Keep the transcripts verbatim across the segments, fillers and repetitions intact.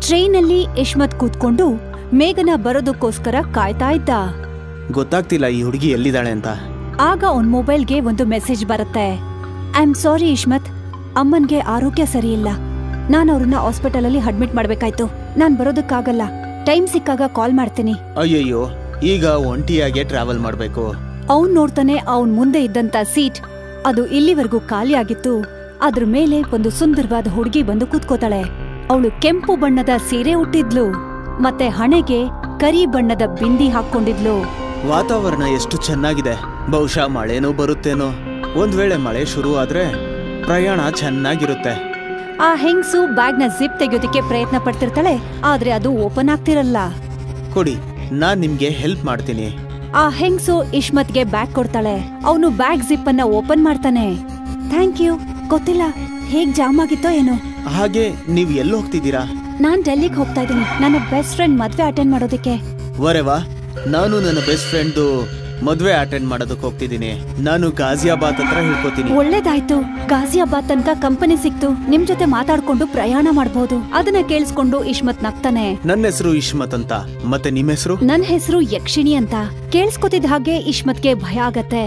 Train ಅಲ್ಲಿ ಇಶ್ಮತ್ ಕೂತ್ಕೊಂಡು ಮೇಘನ ಬರೋದಕ್ಕೋಸ್ಕರ ಕಾಯ್ತಾ ಇದ್ದ. ಗೊತ್ತಾಗ್ತಿಲ್ಲ ಈ ಹುಡುಗಿ ಎಲ್ಲಿದ್ದಾಳೆ ಅಂತ. ಆಗ ಅವನ್ ಮೊಬೈಲ್ಗೆ ಒಂದು ಮೆಸೇಜ್ ಬರುತ್ತೆ. ಐ ಆಮ್ ಸಾರಿ ಇಶ್ಮತ್, ಅಮ್ಮನ್ಗೆ ಆರೋಗ್ಯ ಸರಿ ಇಲ್ಲ. ನಾನು ಅವ್ರನ್ನ ಹಾಸ್ಪಿಟಲ್ ಅಲ್ಲಿ ಅಡ್ಮಿಟ್ ಮಾಡ್ಬೇಕಾಯ್ತು. ನಾನ್ ಬರೋದಕ್ಕಾಗಲ್ಲ. ಟೈಮ್ ಸಿಕ್ಕಾಗ ಕಾಲ್ ಮಾಡ್ತೀನಿ. ಅಯ್ಯಯ್ಯೋ, ಈಗ ಒಂಟಿಯಾಗೆ ಟ್ರಾವೆಲ್ ಮಾಡ್ಬೇಕು. ಅವನ್ ನೋಡ್ತಾನೆ ಅವನ್ ಮುಂದೆ ಇದ್ದಂತ ಸೀಟ್ ಅದು ಇಲ್ಲಿವರೆಗೂ ಖಾಲಿ ಆಗಿತ್ತು. ಅದ್ರ ಮೇಲೆ ಒಂದು ಸುಂದರವಾದ ಹುಡುಗಿ ಬಂದು ಕೂತ್ಕೋತಾಳೆ. ಅವಳು ಕೆಂಪು ಬಣ್ಣದ ಸೀರೆ ಉಟ್ಟಿದ್ಲು ಮತ್ತೆ ಹಣೆಗೆ ಕರಿ ಬಣ್ಣದ ಬಿಂದಿ ಹಾಕೊಂಡಿದ್ಲು. ವಾತಾವರಣ ಎಷ್ಟು ಚೆನ್ನಾಗಿದೆ. ಬಹುಶಃ ಮಳೆನೂ ಬರುತ್ತೇನೋ. ಒಂದ್ ವೇಳೆ ಮಳೆ ಶುರು ಆದ್ರೆ ಪ್ರಯಾಣ ಚೆನ್ನಾಗಿರುತ್ತೆ. ಆ ಹೆಂಗ್ಸು ಬ್ಯಾಗ್ ನ ಜಿಪ್ ತೆಗೆಯೋದಕ್ಕೆ ಪ್ರಯತ್ನ ಪಡ್ತಿರ್ತಾಳೆ, ಆದ್ರೆ ಅದು ಓಪನ್ ಆಗ್ತಿರಲ್ಲ. ಕೊಡಿ, ನಾನ್ ನಿಮ್ಗೆ ಹೆಲ್ಪ್ ಮಾಡ್ತೀನಿ. ಆ ಹೆಂಗ್ಸು ಇಶ್ಮತ್ಗೆ ಬ್ಯಾಗ್ ಕೊಡ್ತಾಳೆ. ಅವನು ಬ್ಯಾಗ್ ಜಿಪ್ ಅನ್ನ ಓಪನ್ ಮಾಡ್ತಾನೆ. Thank you. ಗೊತ್ತಿಲ್ಲ ಹೇಗ್ ಜಾಮ್ ಆಗಿತ್ತೋ ಏನೋ. ಹಾಗೆ ನೀವ್ ಎಲ್ಲಿ ಹೋಗ್ತಿದ್ದೀರಾ? ನಾನ್ ಡೆಲ್ಲಿಗೆ ಹೋಗ್ತಾ ಇದ್ದೀನಿ, ನನ್ನ ಬೆಸ್ಟ್ ಫ್ರೆಂಡ್ ಮದ್ವೆ ಅಟೆಂಡ್ ಮಾಡೋದಕ್ಕೆ. ವರೆವಾ, ನಾನು ನನ್ನ ಬೆಸ್ಟ್ ಫ್ರೆಂಡ್ ಮದ್ವೆ ಅಟೆಂಡ್ ಮಾಡೋದಕ್ಕೆ ಹೋಗ್ತಿದ್ದೀನಿ. ನಾನು ಗಾಜಿಯಾಬಾದ್ ಹತ್ರ ಹೇಳ್ಕೊತೀನಿ. ಒಳ್ಳೇದಾಯ್ತು. ಗಾಜಿಯಾಬಾದ್ ತನಕ ಕಂಪನಿ ಸಿಕ್ತು. ನಿಮ್ ಜೊತೆ ಮಾತಾಡ್ಕೊಂಡು ಪ್ರಯಾಣ ಮಾಡಬಹುದು. ಅದನ್ನ ಕೇಳಿಸ್ಕೊಂಡು ಇಶ್ಮತ್ ನಗ್ತಾನೆ. ನನ್ನ ಹೆಸರು ಇಶ್ಮತ್ ಅಂತ. ಮತ್ತೆ ನಿಮ್ ಹೆಸರು? ನನ್ ಹೆಸರು ಯಕ್ಷಿಣಿ ಅಂತ. ಕೇಳಿಸ್ಕೊತಿದ್ ಹಾಗೆ ಇಶ್ಮತ್ಗೆ ಭಯ ಆಗತ್ತೆ.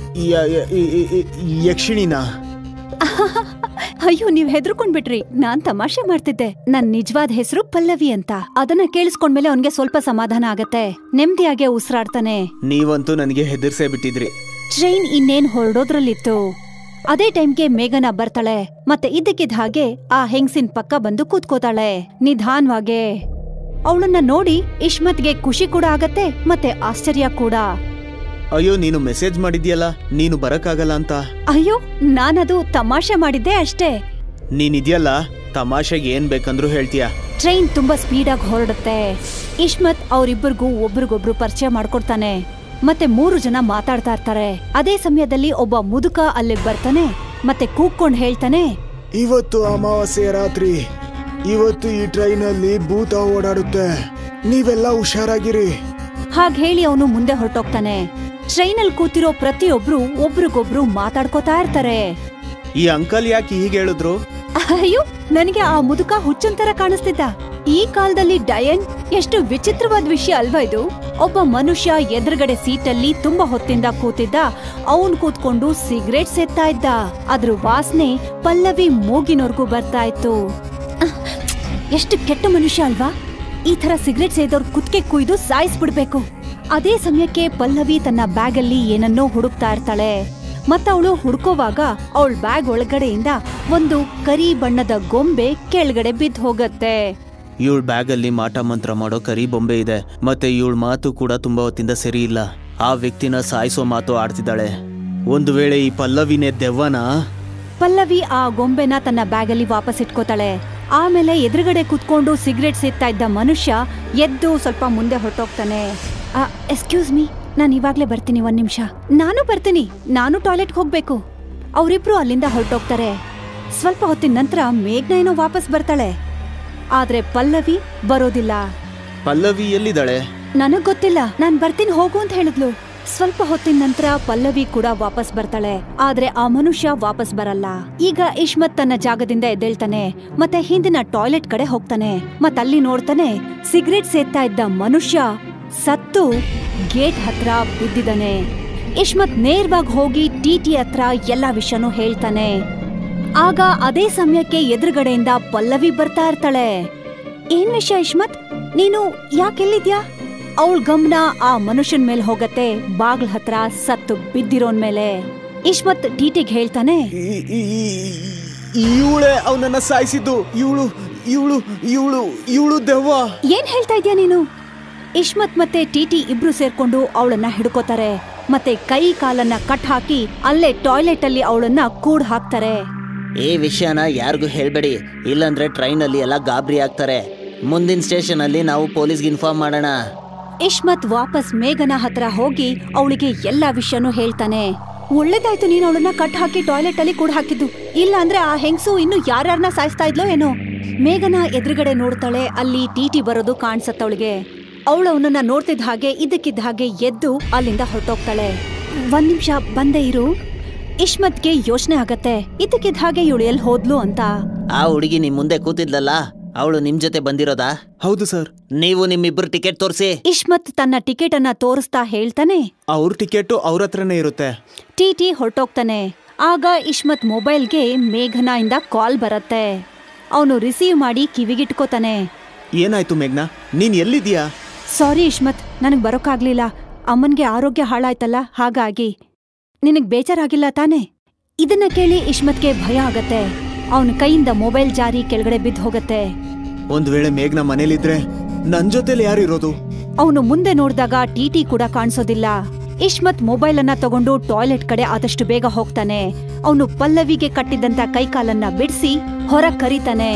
ಯಕ್ಷಿಣಿನಾ? ಅಯ್ಯೋ, ನೀವ್ ಹೆದರ್ಕೊಂಡ್ಬಿಟ್ರಿ. ನಾನ್ ತಮಾಷೆ ಮಾಡ್ತಿದ್ದೆ. ನನ್ ನಿಜವಾದ ಹೆಸರು ಪಲ್ಲವಿ ಅಂತ. ಅದನ್ನ ಕೇಳಿಸ್ಕೊಂಡ್ಮೇಲೆ ಅವನ್ಗೆ ಸ್ವಲ್ಪ ಸಮಾಧಾನ ಆಗತ್ತೆ. ನೆಮ್ಮದಿಯಾಗೆ ಉಸಿರಾಡ್ತಾನೆ. ನೀವಂತೂ ನನಗೆ ಹೆದರ್ಸೇ ಬಿಟ್ಟಿದ್ರಿ. ಟ್ರೈನ್ ಇನ್ನೇನ್ ಹೊರಡೋದ್ರಲ್ಲಿತ್ತು. ಅದೇ ಟೈಮ್ಗೆ ಮೇಘನ ಬರ್ತಾಳೆ. ಮತ್ತೆ ಇದಕ್ಕಿದ ಹಾಗೆ ಆ ಹೆಂಗ್ಸಿನ್ ಪಕ್ಕ ಬಂದು ಕೂತ್ಕೋತಾಳೆ ನಿಧಾನ್ವಾಗೆ. ಅವಳನ್ನ ನೋಡಿ ಇಶ್ಮತ್ಗೆ ಖುಷಿ ಕೂಡ ಆಗತ್ತೆ ಮತ್ತೆ ಆಶ್ಚರ್ಯ ಕೂಡ. ಅಯ್ಯೋ, ನೀನು ಮೆಸೇಜ್ ಮಾಡಿದ್ಯಲ್ಲ, ನೀನು ಬರಕ್ಕಾಗಲ್ಲ ಅಂತ. ಅಯ್ಯೋ, ನಾನದು ತಮಾಷೆ ಮಾಡಿದ್ದೆ ಅಷ್ಟೇ. ನೀನಿದ್ಯಲ್ಲ, ತಮಾಷೆಗೆ ಏನ್ ಬೇಕಂದ್ರೂ ಹೇಳ್ತೀಯ. ಟ್ರೈನ್ ತುಂಬಾ ಸ್ಪೀಡಾಗಿ ಹೊರಡುತ್ತೆ. ಇಶ್ಮತ್ ಅವ್ರಿಬ್ಬರಿಗೂ ಒಬ್ರಿಗೊಬ್ರು ಪರಿಚಯ ಮಾಡ್ಕೊಡ್ತಾನೆ. ಮತ್ತೆ ಮೂರು ಜನ ಮಾತಾಡ್ತಾ ಇರ್ತಾರೆ. ಅದೇ ಸಮಯದಲ್ಲಿ ಒಬ್ಬ ಮುದುಕ ಅಲ್ಲಿಗೆ ಬರ್ತಾನೆ ಮತ್ತೆ ಕೂಗ್ಕೊಂಡ್ ಹೇಳ್ತಾನೆ, ಇವತ್ತು ಅಮಾವಾಸ್ಯೆ ರಾತ್ರಿ. ಇವತ್ತು ಈ ಟ್ರೈನ್ ಅಲ್ಲಿ ಭೂತ ಓಡಾಡುತ್ತೆ. ನೀವೆಲ್ಲ ಹುಷಾರಾಗಿರಿ. ಹಾಗ್ ಹೇಳಿ ಅವನು ಮುಂದೆ ಹೊರಟೋಗ್ತಾನೆ. ಟ್ರೈನ್ ಅಲ್ಲಿ ಕೂತಿರೋ ಪ್ರತಿಯೊಬ್ರು ಒಬ್ರಿಗೊಬ್ರು ಮಾತಾಡ್ಕೋತಾ ಇರ್ತಾರೆ. ಈ ಅಂಕಲ್ ಯಾಕೆ ಹೀಗೆ ಹೇಳಿದ್ರು? ಅಯ್ಯೋ, ನನಗೆ ಆ ಮುದುಕ ಹುಚ್ಚಂತರ ಕಾಣಿಸ್ತಿದ್ದ. ಈ ಕಾಲದಲ್ಲಿ ಡಯನ್ ಎಷ್ಟು ವಿಚಿತ್ರವಾದ ವಿಷಯ ಅಲ್ವಾ ಇದು. ಒಬ್ಬ ಮನುಷ್ಯ ಎದುರುಗಡೆ ಸೀಟಲ್ಲಿ ತುಂಬಾ ಹೊತ್ತಿಂದ ಕೂತಿದ್ದ. ಅವನ್ ಕೂತ್ಕೊಂಡು ಸಿಗರೇಟ್ ಸೇದ್ತಾ ಇದ್ದ. ಅದ್ರ ವಾಸನೆ ಪಲ್ಲವಿ ಮೂಗಿನವರ್ಗೂ ಬರ್ತಾ ಇತ್ತು. ಎಷ್ಟು ಕೆಟ್ಟ ಮನುಷ್ಯ ಅಲ್ವಾ. ಈ ತರ ಸಿಗರೇಟ್ ಸೇದೋರ್ ಕುತ್ಕೆ ಕುಯ್ದು ಸಾಯಿಸ್ಬಿಡ್ಬೇಕು. ಅದೇ ಸಮಯಕ್ಕೆ ಪಲ್ಲವಿ ತನ್ನ ಬ್ಯಾಗ್ ಅಲ್ಲಿ ಏನನ್ನೋ ಹುಡುಕ್ತಾ ಇರ್ತಾಳೆ. ಮತ್ತವಳು ಹುಡ್ಕೋವಾಗ ಅವಳ ಬ್ಯಾಗ್ ಒಳಗಡೆಯಿಂದ ಒಂದು ಕರಿ ಬಣ್ಣದ ಗೊಂಬೆ ಕೆಳಗಡೆ ಬಿದ್ದು ಹೋಗತ್ತೆ. ಇವಳ ಬ್ಯಾಗ್ ಅಲ್ಲಿ ಮಾಟ ಮಂತ್ರ ಮಾಡೋ ಕರಿ ಬೊಂಬೆ ಇದೆ. ಮತ್ತೆ ಇವಳ ಮಾತು ಕೂಡ ತುಂಬಾ ಹೊತ್ತಿಂದ ಸರಿ ಇಲ್ಲ. ಆ ವ್ಯಕ್ತಿನ ಸಾಯಿಸೋ ಮಾತು ಆಡ್ತಿದ್ದಾಳೆ. ಒಂದು ವೇಳೆ ಈ ಪಲ್ಲವಿನೇ ದೆವ್ವನ? ಪಲ್ಲವಿ ಆ ಗೊಂಬೆನ ತನ್ನ ಬ್ಯಾಗ್ ಅಲ್ಲಿ ವಾಪಸ್ ಇಟ್ಕೋತಾಳೆ. ಆಮೇಲೆ ಎದುರುಗಡೆ ಕುತ್ಕೊಂಡು ಸಿಗರೇಟ್ ಸೇದ್ತಾ ಇದ್ದ ಮನುಷ್ಯ ಎದ್ದು ಸ್ವಲ್ಪ ಮುಂದೆ ಹೊರಟೋಗ್ತಾನೆ. ಎಕ್ಸ್ಕ್ಯೂಸ್ ಮೀ, ನಾನು ಇವಾಗ್ಲೇ ಬರ್ತೀನಿ, ಒಂದ್ ನಿಮಿಷ. ನಾನು ಬರ್ತೀನಿ, ನಾನು ಟಾಯ್ಲೆಟ್ಗೆ ಹೋಗ್ಬೇಕು. ಅವರಿಬ್ರು ಅಲ್ಲಿಂದ ಹೊರಟೋಗ್ತಾರೆ. ಸ್ವಲ್ಪ ಹೊತ್ತಿನ ನಂತರ ಮೇಘ್ನ ಏನೋ ವಾಪಸ್ ಬರ್ತಾಳೆ. ಆದ್ರೆ ಪಲ್ಲವಿ ಬರೋದಿಲ್ಲ. ಪಲ್ಲವಿ ಎಲ್ಲಿದ್ದಾಳೆ? ನನಗ್ ಗೊತ್ತಿಲ್ಲ. ನಾನ್ ಬರ್ತೀನಿ ಹೋಗು ಅಂತ ಹೇಳಿದ್ಲು. ಸ್ವಲ್ಪ ಹೊತ್ತಿನ ನಂತರ ಪಲ್ಲವಿ ಕೂಡ ವಾಪಸ್ ಬರ್ತಾಳೆ. ಆದ್ರೆ ಆ ಮನುಷ್ಯ ವಾಪಸ್ ಬರಲ್ಲ. ಈಗ ಇಶ್ಮತ್ ತನ್ನ ಜಾಗದಿಂದ ಎದ್ದೇಳ್ತಾನೆ ಮತ್ತೆ ಹಿಂದಿನ ಟಾಯ್ಲೆಟ್ ಕಡೆ ಹೋಗ್ತಾನೆ. ಮತ್ತಲ್ಲಿ ನೋಡ್ತಾನೆ ಸಿಗರೇಟ್ ಸೇದ್ತಾ ಇದ್ದ ಮನುಷ್ಯ ಸತ್ತು ಗೇಟ್ ಹತ್ರ ಬಿದ್ದಿದ್ದಾನೆ. ಇಶ್ಮತ್ ನೇರವಾಗಿ ಹೋಗಿ ಟಿಟಿ ಹತ್ರ ಎಲ್ಲಾ ವಿಷಯನೂ ಹೇಳ್ತಾನೆ. ಆಗ ಅದೇ ಸಮಯಕ್ಕೆ ಎದುರುಗಡೆಯಿಂದ ಪಲ್ಲವಿ ಬರ್ತಾ ಇರ್ತಾಳೆ. ಏನ್ ವಿಷಯ ಇಶ್ಮತ್, ನೀನು ಯಾಕೆಲ್ಲಿದ್ಯಾ? ಅವಳ ಗಮನ ಆ ಮನುಷ್ಯನ್ ಮೇಲೆ ಹೋಗತ್ತೆ, ಬಾಗ್ಲ ಹತ್ರ ಸತ್ತು ಬಿದ್ದಿರೋನ್ ಮೇಲೆ. ಇಶ್ಮತ್ ಟಿಟಿಗೆ ಹೇಳ್ತಾನೆ, ಇವಳೆ ಅವನನ್ನ ಸಾಯಿಸಿದ್ದು. ಇವಳು ಇವಳು ಇವಳು ಇವಳು ದೆವ್ವ. ಏನ್ ಹೇಳ್ತಾ ಇದ್ಯಾ ನೀನು? ಇಶ್ಮತ್ ಮತ್ತೆ ಟಿಟಿ ಇಬ್ರು ಸೇರ್ಕೊಂಡು ಅವಳನ್ನ ಹಿಡ್ಕೋತಾರೆ. ಮತ್ತೆ ಕೈ ಕಾಲನ್ನ ಕಟ್ ಹಾಕಿ ಅಲ್ಲೇ ಟಾಯ್ಲೆಟ್ ಅಲ್ಲಿ ಅವಳನ್ನ ಕೂಡ್ ಹಾಕ್ತಾರೆ. ಈ ವಿಷಯನ ಯಾರಿಗೂ ಹೇಳ್ಬೇಡಿ, ಇಲ್ಲಂದ್ರೆ ಟ್ರೈನ್ ಅಲ್ಲಿ ಎಲ್ಲ ಗಾಬರಿ ಆಗ್ತಾರೆ. ಮುಂದಿನ ಸ್ಟೇಷನ್ ಅಲ್ಲಿ ನಾವು ಪೊಲೀಸ್ಗೆ ಇನ್ಫಾರ್ಮ್ ಮಾಡೋಣ. ಇಶ್ಮತ್ ವಾಪಸ್ ಮೇಘನ ಹತ್ರ ಹೋಗಿ ಅವಳಿಗೆ ಎಲ್ಲಾ ವಿಷಯನೂ ಹೇಳ್ತಾನೆ. ಒಳ್ಳೇದಾಯ್ತು ನೀನು ಅವಳನ್ನ ಕಟ್ ಹಾಕಿ ಟಾಯ್ಲೆಟ್ ಅಲ್ಲಿ ಕೂಡ ಹಾಕಿದ್ದು. ಇಲ್ಲ ಅಂದ್ರೆ ಆ ಹೆಂಗ್ಸು ಇನ್ನು ಯಾರ್ಯಾರನ್ನ ಸಾಯಿಸ್ತಾ ಇದ್ಲೋ ಏನೋ. ಮೇಘನ ಎದುರುಗಡೆ ನೋಡ್ತಾಳೆ. ಅಲ್ಲಿ ಟಿಟಿ ಬರೋದು ಕಾಣಿಸತ್ತವಳಿಗೆ. ಅವಳು ಅವನನ್ನ ನೋಡ್ತಿದ್ದ ಹಾಗೆ ಇದಕ್ಕಿದ್ದ ಹಾಗೆ ಎದ್ದು ಅಲ್ಲಿಂದ ಹೊರಟೋಗ್ತಾಳೆ. ಒಂದ್ ನಿಮಿಷ ಬಂದೇ ಇರು. ಇಶ್ಮತ್ಗೆ ಯೋಚನೆ ಆಗತ್ತೆ, ಇದಕ್ಕಿದ್ದ ಹಾಗೆ ಇವಳು ಎಲ್ಲಿ ಹೋದ್ಲು ಅಂತ. ಆ ಹುಡುಗಿ ನಿಮ್ ಮುಂದೆ ಕೂತಿದ್ಲಲ್ಲ, ಅವಳು ನಿಮ್ ಜೊತೆ ಬಂದಿರೋದಾ? ಹೌದು ಸರ್. ನೀವು ನಿಮ್ಮಿಬ್ರು ಟಿಕೆಟ್ ತೋರಿಸಿ. ಇಶ್ಮತ್ ತನ್ನ ಟಿಕೆಟ್ ಅನ್ನ ತೋರಿಸ್ತಾ ಹೇಳ್ತಾನೆ, ಅವ್ರ ಟಿಕೆಟು ಅವ್ರ ಹತ್ರನೇ ಇರುತ್ತೆ. ಟಿಟಿ ಹೊರಟೋಗ್ತಾನೆ. ಆಗ ಇಶ್ಮತ್ ಮೊಬೈಲ್ಗೆ ಮೇಘನಾ ಇಂದ ಕಾಲ್ ಬರತ್ತೆ. ಅವನು ರಿಸೀವ್ ಮಾಡಿ ಕಿವಿಗಿಟ್ಕೋತಾನೆ. ಏನಾಯ್ತು ಮೇಘನಾ, ನೀನ್ ಎಲ್ಲಿದ್ಯಾ? ಸಾರಿ ಇಶ್ಮತ್, ನನಗ್ ಬರೋಕ್ಕಾಗ್ಲಿಲ್ಲ. ಅಮ್ಮನ್ಗೆ ಆರೋಗ್ಯ ಹಾಳಾಯ್ತಲ್ಲ, ಹಾಗಾಗಿ. ನಿನಗ್ ಬೇಜಾರಾಗಿಲ್ಲ ತಾನೆ? ಇದನ್ನ ಕೇಳಿ ಇಶ್ಮತ್ಗೆ ಭಯ ಆಗತ್ತೆ. ಅವನ ಕೈಯಿಂದ ಮೊಬೈಲ್ ಜಾರಿ ಕೆಳಗಡೆ ಬಿದ್ದು ಹೋಗತ್ತೆ. ಒಂದ್ ವೇಳೆ ಮೇಘನಾ ಮನೇಲಿದ್ರೆ ನನ್ ಜೊತೆಲಿ ಯಾರಿರೋದು? ಅವನು ಮುಂದೆ ನೋಡಿದಾಗ ಟಿಟಿ ಕೂಡ ಕಾಣಿಸೋದಿಲ್ಲ. ಇಶ್ಮತ್ ಮೊಬೈಲ್ ಅನ್ನ ತಗೊಂಡು ಟಾಯ್ಲೆಟ್ ಕಡೆ ಆದಷ್ಟು ಬೇಗ ಹೋಗ್ತಾನೆ. ಅವನು ಪಲ್ಲವಿಗೆ ಕಟ್ಟಿದ್ದಂತ ಕೈಕಾಲನ್ನ ಬಿಡಿಸಿ ಹೊರ ಕರೀತಾನೆ.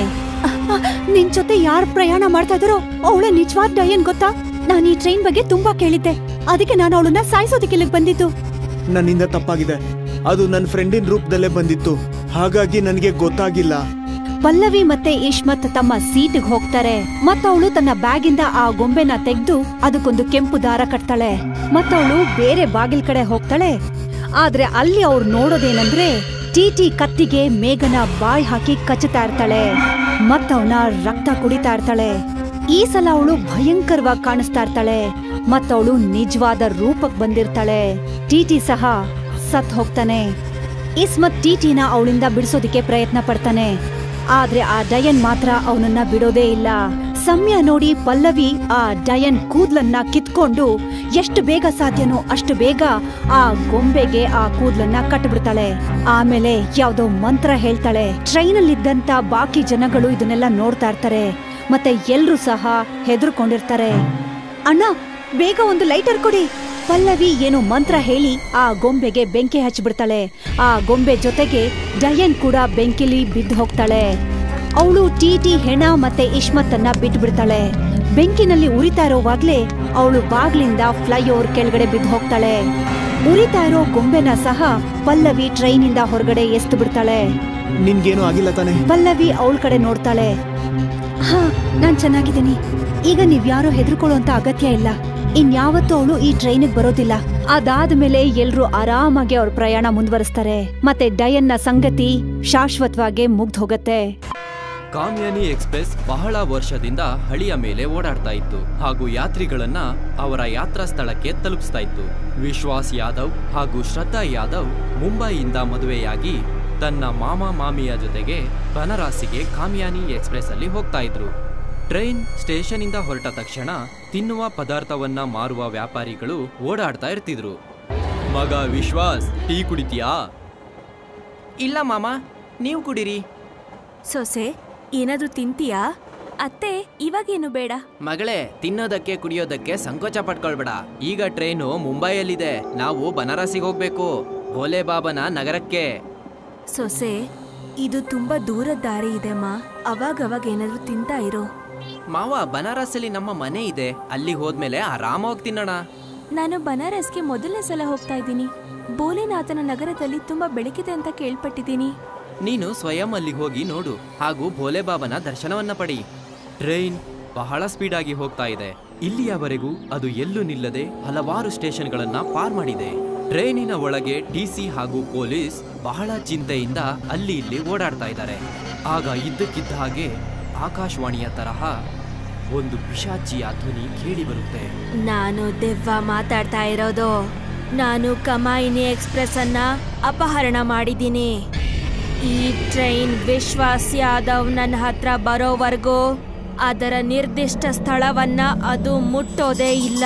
ನಿನ್ ಜೊತೆ ಯಾರ್ ಪ್ರಯಾಣ ಮಾಡ್ತಾ ಇದಾರೋ ಅವಳ ನಿಜವಾದ ಡಯನ್ ಗೊತ್ತಾ? ನಾನು ಈ ಟ್ರೈನ್ ಬಗ್ಗೆ ತುಂಬಾ ಕೇಳಿದ್ದೆ, ಅದಕ್ಕೆ ನಾನು ಅವಳನ್ನ ಸಾಯಿಸೋದಕ್ಕೆ ಇಲ್ಲಿಗೆ ಬಂದಿದ್ದು. ನನ್ನಿಂದ ತಪ್ಪಾಗಿದೆ. ಅದು ನನ್ನ ಫ್ರೆಂಡಿನ ರೂಪದಲ್ಲೇ ಬಂದಿತ್ತು, ಹಾಗಾಗಿ ನನಗೆ ಗೊತ್ತಾಗಿಲ್ಲ. ಪಲ್ಲವಿ ಮತ್ತೆ ಇಶ್ಮತ್ ತಮ್ಮ ಸೀಟ್ಗೆ ಹೋಗ್ತಾರೆ. ಮತ್ತವಳು ತನ್ನ ಬ್ಯಾಗಿಂದ ಆ ಗೊಂಬೆನ ತೆಗೆದು ಅದಕ್ಕೊಂದು ಕೆಂಪು ದಾರ ಕಟ್ತಾಳೆ. ಮತ್ತವಳು ಬೇರೆ ಬಾಗಿಲ್ ಕಡೆ ಹೋಗ್ತಾಳೆ. ಆದ್ರೆ ಅಲ್ಲಿ ಅವ್ರು ನೋಡೋದೇನಂದ್ರೆ ಟಿಟಿ ಕತ್ತಿಗೆ ಮೇಘನ ಬಾಯ್ ಹಾಕಿ ಕಚ್ಚುತ್ತಾ ಇರ್ತಾಳೆ. ಮತ್ತವನ ರಕ್ತ ಕುಡಿತಾ ಇರ್ತಾಳೆ. ಈ ಸಲ ಅವಳು ಭಯಂಕರವಾಗಿ ಕಾಣಿಸ್ತಾ ಇರ್ತಾಳೆ. ಮತ್ತವಳು ನಿಜವಾದ ರೂಪಕ್ ಬಂದಿರ್ತಾಳೆ. ಟಿಟಿ ಸಹ ಸತ್ ಹೋಗ್ತಾನೆ. ಇಸ್ಮತ್ ಟಿಟಿನ ಅವಳಿಂದ ಬಿಡಿಸೋದಿಕ್ಕೆ ಪ್ರಯತ್ನ ಪಡ್ತಾನೆ. ಆದ್ರೆ ಆ ಡಯನ್ ಮಾತ್ರ ಅವನನ್ನ ಬಿಡೋದೇ ಇಲ್ಲ. ಸಮಯ ನೋಡಿ ಪಲ್ಲವಿ ಆ ಡಯನ್ ಕೂದ್ಲನ್ನ ಕಿತ್ಕೊಂಡು ಎಷ್ಟು ಬೇಗ ಸಾಧ್ಯನೋ ಅಷ್ಟು ಬೇಗ ಆ ಗೊಂಬೆಗೆ ಆ ಕೂದ್ಲನ್ನ ಕಟ್ಬಿಡ್ತಾಳೆ. ಆಮೇಲೆ ಯಾವ್ದೋ ಮಂತ್ರ ಹೇಳ್ತಾಳೆ. ಟ್ರೈನಲ್ಲಿದ್ದಂತ ಬಾಕಿ ಜನಗಳು ಇದನ್ನೆಲ್ಲ ನೋಡ್ತಾ ಇರ್ತಾರೆ. ಮತ್ತೆ ಎಲ್ರೂ ಸಹ ಹೆದರ್ಕೊಂಡಿರ್ತಾರೆ. ಅಣ್ಣ, ಬೇಗ ಒಂದು ಲೈಟರ್ ಕೊಡಿ. ಪಲ್ಲವಿ ಏನೋ ಮಂತ್ರ ಹೇಳಿ ಆ ಗೊಂಬೆಗೆ ಬೆಂಕಿ ಹಚ್ಚಿಬಿಡ್ತಾಳೆ. ಆ ಗೊಂಬೆ ಜೊತೆಗೆ ಡಯನ್ ಕೂಡ ಬೆಂಕಿಲಿ ಬಿದ್ದು ಹೋಗ್ತಾಳೆ. ಅವಳು ಟಿಟಿ ಹೆಣ ಮತ್ತೆ ಇಶ್ಮತ್ತನ್ನ ಬಿಟ್ಬಿಡ್ತಾಳೆ. ಬೆಂಕಿನಲ್ಲಿ ಉರಿತಾ ಇರೋವಾಗ್ಲೇ ಅವಳು ಬಾಗ್ಲಿಂದ ಫ್ಲೈಓವರ್ ಕೆಳಗಡೆ ಬಿದ್ದು ಹೋಗ್ತಾಳೆ. ಉರಿತಾ ಇರೋ ಗೊಂಬೆನ ಸಹ ಪಲ್ಲವಿ ಟ್ರೈನಿಂದ ಹೊರಗಡೆ ಎಸ್ದು ಬಿಡ್ತಾಳೆ. ನಿನ್ಗೇನು ಆಗಿಲ್ಲ ತಾನೆ? ಪಲ್ಲವಿ ಅವಳ ಕಡೆ ನೋಡ್ತಾಳೆ. ಹಾ, ನಾನ್ ಚೆನ್ನಾಗಿದ್ದೀನಿ. ಈಗ ನೀವ್ಯಾರೋ ಹೆದರ್ಕೊಳ್ಳುವಂತ ಅಗತ್ಯ ಇಲ್ಲ. ಇನ್ಯಾವತ್ತೂ ಅವಳು ಈ ಟ್ರೈನಿಗೆ ಬರೋದಿಲ್ಲ. ಅದಾದ್ಮೇಲೆ ಎಲ್ರೂ ಆರಾಮಾಗಿ ಅವ್ರ ಪ್ರಯಾಣ ಮುಂದುವರಿಸ್ತಾರೆ. ಮತ್ತೆ ಡಯನ್ನ ಸಂಗತಿ ಶಾಶ್ವತವಾಗಿ ಮುಗ್ದು ಹೋಗತ್ತೆ. ಕಾಮ್ಯಾನಿ ಎಕ್ಸ್ಪ್ರೆಸ್ ಬಹಳ ವರ್ಷದಿಂದ ಹಳಿಯ ಮೇಲೆ ಓಡಾಡ್ತಾ ಇತ್ತು ಹಾಗೂ ಯಾತ್ರಿಗಳನ್ನ ಅವರ ಯಾತ್ರಾ ಸ್ಥಳಕ್ಕೆ ತಲುಪಿಸ್ತಾ ಇತ್ತು. ವಿಶ್ವಾಸ್ ಯಾದವ್ ಹಾಗೂ ಶ್ರದ್ಧಾ ಯಾದವ್ ಮುಂಬೈಯಿಂದ ಮದುವೆಯಾಗಿ ತನ್ನ ಮಾಮ ಮಾಮಿಯ ಜೊತೆಗೆ ಬನರಾಸಿಗೆ ಕಾಮ್ಯಾನಿ ಎಕ್ಸ್ಪ್ರೆಸ್ ಅಲ್ಲಿ ಹೋಗ್ತಾ ಇದ್ರು. ಟ್ರೈನ್ ಸ್ಟೇಷನ್ ಇಂದ ಹೊರಟ ತಕ್ಷಣ ತಿನ್ನುವ ಪದಾರ್ಥವನ್ನ ಮಾರುವ ವ್ಯಾಪಾರಿಗಳು ಓಡಾಡ್ತಾ ಇರ್ತಿದ್ರು. ಮಗ ವಿಶ್ವಾಸ್, ಟೀ ಕುಡಿತೀಯಾ? ಇಲ್ಲ ಮಾಮ, ನೀವು ಕುಡಿರಿ. ಸೊಸೆ, ಏನಾದ್ರೂ ತಿಂತೀಯಾ? ಅತ್ತೆ, ಇವಾಗೇನು ಬೇಡ. ಮಗಳೇ, ತಿನ್ನೋದಕ್ಕೆ ಕುಡಿಯೋದಕ್ಕೆ ಸಂಕೋಚ ಪಟ್ಕೊಳ್ಬೇಡ. ಈಗ ಟ್ರೈನು ಮುಂಬೈಯಲ್ಲಿದೆ, ನಾವು ಬನಾರಸಿಗೆ ಹೋಗ್ಬೇಕು, ಭೋಲೆ ಬಾಬನ ನಗರಕ್ಕೆ. ಸೊಸೆ, ಇದು ತುಂಬಾ ದೂರದ ದಾರಿ ಇದೆ ಮಾ. ಅವಾಗವಾಗ ಏನಾದ್ರೂ ತಿಂತಾ ಇರೋ. ಮಾವ, ಬನಾರಸಲ್ಲಿ ನಮ್ಮ ಮನೆ ಇದೆ, ಅಲ್ಲಿ ಹೋದ್ಮೇಲೆ ಆರಾಮಾಗಿ ತಿನ್ನೋಣ. ನಾನು ಬನಾರಸ್ಗೆ ಮೊದಲನೇ ಸಲ ಹೋಗ್ತಾ ಇದ್ದೀನಿ. ಭೋಲೆನಾಥನ ನಗರದಲ್ಲಿ ತುಂಬಾ ಬೆಳಕಿದೆ ಅಂತ ಕೇಳ್ಪಟ್ಟಿದ್ದೀನಿ. ನೀನು ಸ್ವಯಂ ಅಲ್ಲಿಗೆ ಹೋಗಿ ನೋಡು ಹಾಗೂ ಭೋಲೆ ಬಾಬನ ದರ್ಶನವನ್ನ ಪಡಿ. ಟ್ರೈನ್ ಬಹಳ ಸ್ಪೀಡ್ ಆಗಿ ಹೋಗ್ತಾ ಇದೆ. ಇಲ್ಲಿಯವರೆಗೂ ಅದು ಎಲ್ಲೂ ನಿಲ್ಲದೆ ಹಲವಾರು ಸ್ಟೇಷನ್ಗಳನ್ನ ಪಾರ್ ಮಾಡಿದೆ. ಟ್ರೈನಿನ ಒಳಗೆ ಟಿಸಿ ಹಾಗೂ ಪೊಲೀಸ್ ಬಹಳ ಚಿಂತೆಯಿಂದ ಅಲ್ಲಿ ಇಲ್ಲಿ ಓಡಾಡ್ತಾ ಇದ್ದಾರೆ. ಆಗ ಇದ್ದಕ್ಕಿದ್ದ ಹಾಗೆ ಆಕಾಶವಾಣಿಯ ತರಹ ಒಂದು ಪಿಶಾಚಿಯ ಧ್ವನಿ ಕೇಳಿ ಬರುತ್ತೆ. ನಾನು ದೆವ್ವ ಮಾತಾಡ್ತಾ ಇರೋದು. ನಾನು ಕಮಾಯಿನಿ ಎಕ್ಸ್ಪ್ರೆಸ್ ಅನ್ನ ಅಪಹರಣ ಮಾಡಿದ್ದೀನಿ. ಈ ಟ್ರೈನ್ ವಿಶ್ವಾಸ್ ಯಾದವ್ ನನ್ನ ಹತ್ರ ಬರೋವರೆಗೂ ಅದರ ನಿರ್ದಿಷ್ಟ ಸ್ಥಳವನ್ನ ಅದು ಮುಟ್ಟೋದೇ ಇಲ್ಲ.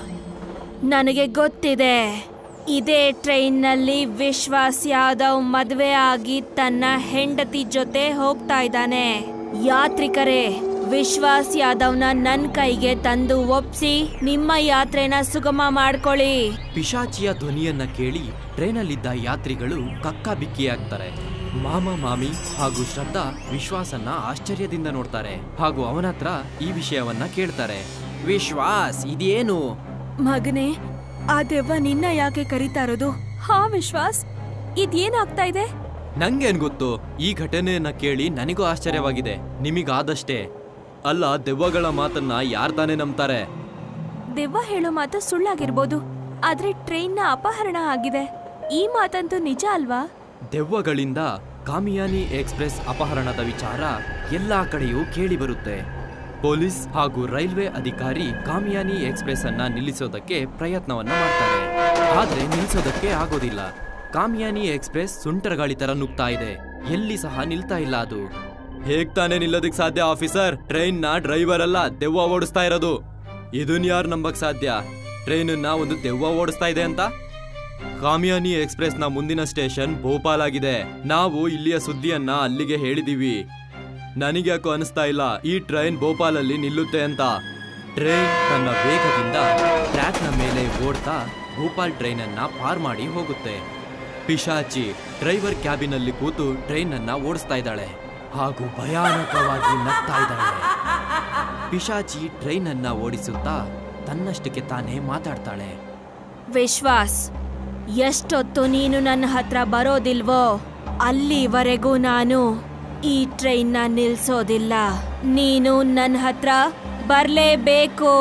ನನಗೆ ಗೊತ್ತಿದೆ, ಇದೇ ಟ್ರೈನ್ನಲ್ಲಿ ವಿಶ್ವಾಸ್ ಯಾದವ್ ಮದುವೆ ಆಗಿ ತನ್ನ ಹೆಂಡತಿ ಜೊತೆ ಹೋಗ್ತಾ ಇದ್ದಾನೆ. ಯಾತ್ರಿಕರೇ, ವಿಶ್ವಾಸ್ ಯಾದವ್ನ ನನ್ ಕೈಗೆ ತಂದು ಒಪ್ಸಿ ನಿಮ್ಮ ಯಾತ್ರೆನ ಸುಗಮ ಮಾಡ್ಕೊಳ್ಳಿ. ಪಿಶಾಚಿಯ ಧ್ವನಿಯನ್ನ ಕೇಳಿ ಟ್ರೈನಲ್ಲಿದ್ದ ಯಾತ್ರಿಗಳು ಕಕ್ಕಾಬಿಕ್ಕಿಯಾಗ್ತಾರೆ. ಮಾಮ ಮಾಮಿ ಹಾಗೂ ಶ್ರದ್ಧಾ ವಿಶ್ವಾಸನ್ನ ಆಶ್ಚರ್ಯದಿಂದ ನೋಡ್ತಾರೆ ಹಾಗೂ ಅವನ ಹತ್ರ ಈ ವಿಷಯವನ್ನ ಕೇಳ್ತಾರೆ. ವಿಶ್ವಾಸ್, ಇದೇನು? ಮಗನೇ, ಆ ದೆವ್ವ ನಿನ್ನ ಯಾಕೆ ಕರೀತಾ ಇರೋದು? ಹಾ ವಿಶ್ವಾಸ್, ಇದೇನಾಗ್ತಾ ಇದೆ? ನಂಗೇನ್ ಗೊತ್ತು? ಈ ಘಟನೆಯನ್ನ ಕೇಳಿ ನನಗೂ ಆಶ್ಚರ್ಯವಾಗಿದೆ, ನಿಮಗಾದಷ್ಟೇ. ಅಲ್ಲ, ದೆವ್ವಗಳ ಮಾತನ್ನ ಯಾರ್ ತಾನೇ ನಂಬ್ತಾರೆ? ದೆವ್ವ ಹೇಳೋ ಮಾತು ಸುಳ್ಳಾಗಿರ್ಬೋದು, ಆದ್ರೆ ಟ್ರೈನ್ನ ಅಪಹರಣ ಆಗಿದೆ. ಈ ಮಾತಂತೂ ನಿಜ ಅಲ್ವಾ? ದೆವ್ವಗಳಿಂದ ಕಾಮಿಯಾನಿ ಎಕ್ಸ್ಪ್ರೆಸ್ ಅಪಹರಣದ ವಿಚಾರ ಎಲ್ಲಾ ಕಡೆಯೂ ಕೇಳಿ ಬರುತ್ತೆ. ಪೊಲೀಸ್ ಹಾಗೂ ರೈಲ್ವೆ ಅಧಿಕಾರಿ ಕಾಮಿಯಾನಿ ಎಕ್ಸ್ಪ್ರೆಸ್ ಅನ್ನ ನಿಲ್ಲಿಸೋದಕ್ಕೆ ಪ್ರಯತ್ನವನ್ನ ಮಾಡ್ತಾರೆ. ಆದ್ರೆ ನಿಲ್ಲಿಸೋದಕ್ಕೆ ಆಗೋದಿಲ್ಲ. ಕಾಮಿಯಾನಿ ಎಕ್ಸ್ಪ್ರೆಸ್ ಸುಂಟರ ಗಾಳಿ ತರ ನುಗ್ತಾ ಇದೆ. ಎಲ್ಲಿ ಸಹ ನಿಲ್ತಾ ಇಲ್ಲ ಅದು. ಹೇಗ್ ತಾನೇ ನಿಲ್ಲೋದಕ್ ಸಾಧ್ಯ ಆಫೀಸರ್? ಟ್ರೈನ್ ನ ಡ್ರೈವರ್ ಅಲ್ಲ, ದೆವ್ವ ಓಡಿಸ್ತಾ ಇರೋದು. ಇದನ್ ಯಾರು ನಂಬಕ್ ಸಾಧ್ಯ? ಟ್ರೈನ್ ನ ಒಂದು ದೆವ್ವ ಓಡಿಸ್ತಾ ಇದೆ ಅಂತ? ಕಾಮಿಯಾನಿ ಎಕ್ಸ್ಪ್ರೆಸ್ ನ ಮುಂದಿನ ಸ್ಟೇಷನ್ ಭೋಪಾಲ್ ಆಗಿದೆ. ನಾವು ಇಲ್ಲಿಯ ಸುದ್ದಿಯನ್ನ ಅಲ್ಲಿಗೆ ಹೇಳಿದೀವಿ. ನನಗ್ಯಾಕೋ ಅನಿಸ್ತಾ ಇಲ್ಲ ಈ ಟ್ರೈನ್ ಭೋಪಾಲಲ್ಲಿ ನಿಲ್ಲುತ್ತೆ ಅಂತ. ಟ್ರೈನ್ ತನ್ನ ವೇಗದಿಂದ ಟ್ರ್ಯಾಕ್ ನ ಮೇಲೆ ಓಡ್ತಾ ಭೋಪಾಲ್ ಟ್ರೈನ್ ಅನ್ನ ಪಾರ್ ಮಾಡಿ ಹೋಗುತ್ತೆ. ಪಿಶಾಚಿ ಡ್ರೈವರ್ ಕ್ಯಾಬಿನ್ ಅಲ್ಲಿ ಕೂತು ಟ್ರೈನ್ ಅನ್ನ ಓಡಿಸ್ತಾ ಇದ್ದಾಳೆ ಹಾಗೂ ಭಯಾನಕವಾಗಿ ನಗ್ತಾ ಇದ್ದಾಳೆ. ಪಿಶಾಚಿ ಟ್ರೈನ್ ಅನ್ನ ಓಡಿಸುತ್ತಾ ತನ್ನಷ್ಟಕ್ಕೆ ತಾನೇ ಮಾತಾಡ್ತಾಳೆ. ವಿಶ್ವಾಸ್, ಎಷ್ಟೊತ್ತು ನೀನು ನನ್ನ ಹತ್ರ ಬರೋದಿಲ್ವೋ ಅಲ್ಲಿವರೆಗೂ ನಾನು ಈ ಟ್ರೈನ್ನ ನಿಲ್ಸೋದಿಲ್ಲ. ನೀನು ನನ್ನ ಹತ್ರ ಬರ್ಲೇಬೇಕು.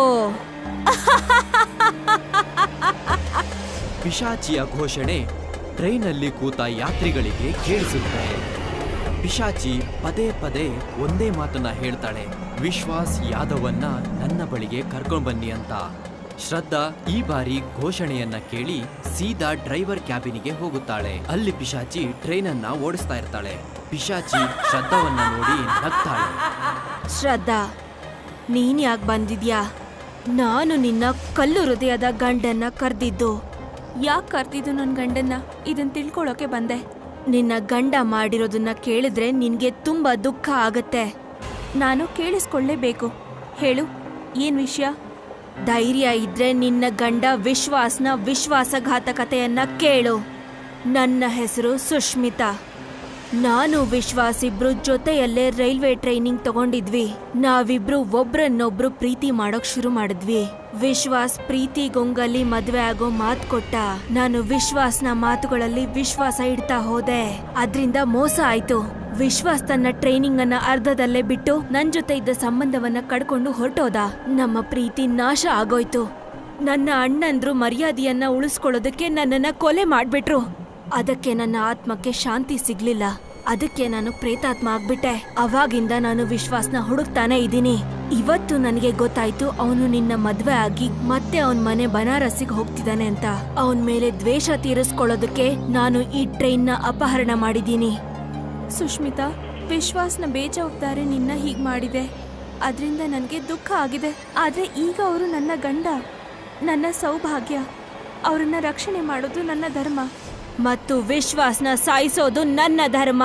ಪಿಶಾಚಿಯ ಘೋಷಣೆ ಟ್ರೈನಲ್ಲಿ ಕೂತ ಯಾತ್ರಿಗಳಿಗೆ ಕೇಳಿಸುತ್ತೆ. ಪಿಶಾಚಿ ಪದೇ ಪದೇ ಒಂದೇ ಮಾತನ್ನ ಹೇಳ್ತಾಳೆ, ವಿಶ್ವಾಸ್ ಯಾದವನ್ನ ನನ್ನ ಬಳಿಗೆ ಕರ್ಕೊಂಡ್ ಬನ್ನಿ ಅಂತ. ಶ್ರದ್ಧಾ ಈ ಬಾರಿ ಘೋಷಣೆಯನ್ನ ಕೇಳಿ ಸೀದಾ ಡ್ರೈವರ್ ಕ್ಯಾಬಿನಿಗೆ ಹೋಗುತ್ತಾಳೆ. ಅಲ್ಲಿ ಪಿಶಾಚಿ ಟ್ರೈನ್ ಅನ್ನ ಓಡಿಸ್ತಾ ಇರ್ತಾಳೆ. ಪಿಶಾಚಿ ಶ್ರದ್ಧಾವನ್ನ ನೋಡಿ ನಗ್ತಾಳೆ. ಶ್ರದ್ಧಾ, ನೀನ್ ಯಾಕೆ ಬಂದಿದ್ಯಾ? ನಾನು ನಿನ್ನ ಕಲ್ಲು ಹೃದಯದ ಗಂಡನ್ನ ಕರ್ದಿದ್ದು. ಯಾಕೆ ಕರ್ದಿದ್ದು ನನ್ನ ಗಂಡನ್ನ? ಇದನ್ ತಿಳ್ಕೊಳ್ಳೋಕೆ ಬಂದೆ. ನಿನ್ನ ಗಂಡ ಮಾಡಿರೋದನ್ನ ಕೇಳಿದ್ರೆ ನಿನ್ಗೆ ತುಂಬಾ ದುಃಖ ಆಗತ್ತೆ. ನಾನು ಕೇಳಿಸ್ಕೊಳ್ಳೇಬೇಕು. ಹೇಳು, ಏನ್ ವಿಷಯ? ಧೈರ್ಯ ಇದ್ರೆ ನಿನ್ನ ಗಂಡ ವಿಶ್ವಾಸ್ನ ವಿಶ್ವಾಸಘಾತಕತೆಯನ್ನ ಕೇಳು. ನನ್ನ ಹೆಸರು ಸುಷ್ಮಿತಾ. ನಾನು ವಿಶ್ವಾಸ್ ಇಬ್ರು ಜೊತೆಯಲ್ಲೇ ರೈಲ್ವೆ ಟ್ರೈನಿಂಗ್ ತಗೊಂಡಿದ್ವಿ. ನಾವಿಬ್ರು ಒಬ್ರನ್ನೊಬ್ರು ಪ್ರೀತಿ ಮಾಡೋಕ್ ಶುರು ಮಾಡಿದ್ವಿ. ವಿಶ್ವಾಸ್ ಪ್ರೀತಿ ಗೊಂಗಲ್ಲಿ ಮದ್ವೆ ಆಗೋ ಮಾತು ಕೊಟ್ಟ. ನಾನು ವಿಶ್ವಾಸ್ನ ಮಾತುಗಳಲ್ಲಿ ವಿಶ್ವಾಸ ಇಡ್ತಾ ಹೋದೆ. ಅದ್ರಿಂದ ಮೋಸ ಆಯ್ತು. ವಿಶ್ವಾಸ್ ತನ್ನ ಟ್ರೈನಿಂಗ್ ಅನ್ನ ಅರ್ಧದಲ್ಲೇ ಬಿಟ್ಟು ನನ್ ಜೊತೆ ಇದ್ದ ಸಂಬಂಧವನ್ನ ಕಡ್ಕೊಂಡು ಹೊರಟೋದ. ನಮ್ಮ ಪ್ರೀತಿ ನಾಶ ಆಗೋಯ್ತು. ನನ್ನ ಅಣ್ಣಂದ್ರು ಮರ್ಯಾದೆಯನ್ನ ಉಳಿಸ್ಕೊಳ್ಳೋದಕ್ಕೆ ನನ್ನನ್ನ ಕೊಲೆ ಮಾಡ್ಬಿಟ್ರು. ಅದಕ್ಕೆ ನನ್ನ ಆತ್ಮಕ್ಕೆ ಶಾಂತಿ ಸಿಗ್ಲಿಲ್ಲ. ಅದಕ್ಕೆ ನಾನು ಪ್ರೇತಾತ್ಮ ಆಗ್ಬಿಟ್ಟೆ. ಅವಾಗಿಂದ ನಾನು ವಿಶ್ವಾಸ್ನ ಹುಡುಕ್ತಾನೆ ಇದ್ದೀನಿ. ಇವತ್ತು ನನಗೆ ಗೊತ್ತಾಯ್ತು ಅವನು ನಿನ್ನ ಮದ್ವೆ ಆಗಿ ಮತ್ತೆ ಅವನ್ ಮನೆ ಬನಾರಸ್ಸಿಗೆ ಹೋಗ್ತಿದ್ದಾನೆ ಅಂತ. ಅವನ್ ಮೇಲೆ ದ್ವೇಷ ತೀರಿಸ್ಕೊಳ್ಳೋದಕ್ಕೆ ನಾನು ಈ ಟ್ರೈನ್ ನ ಅಪಹರಣ ಮಾಡಿದ್ದೀನಿ. ಸುಷ್ಮಿತಾ, ವಿಶ್ವಾಸ್ನ ಬೇಜವಾಬ್ದಾರಿ ನಿನ್ನ ಹೀಗ್ ಮಾಡಿದೆ. ಅದರಿಂದ ನನಗೆ ದುಃಖ ಆಗಿದೆ. ಆದ್ರೆ ಈಗ ಅವರು ನನ್ನ ಗಂಡ, ನನ್ನ ಸೌಭಾಗ್ಯ. ಅವರನ್ನ ರಕ್ಷಣೆ ಮಾಡೋದು ನನ್ನ ಧರ್ಮ ಮತ್ತು ವಿಶ್ವಾಸ್ನ ಸಾಯಿಸೋದು ನನ್ನ ಧರ್ಮ.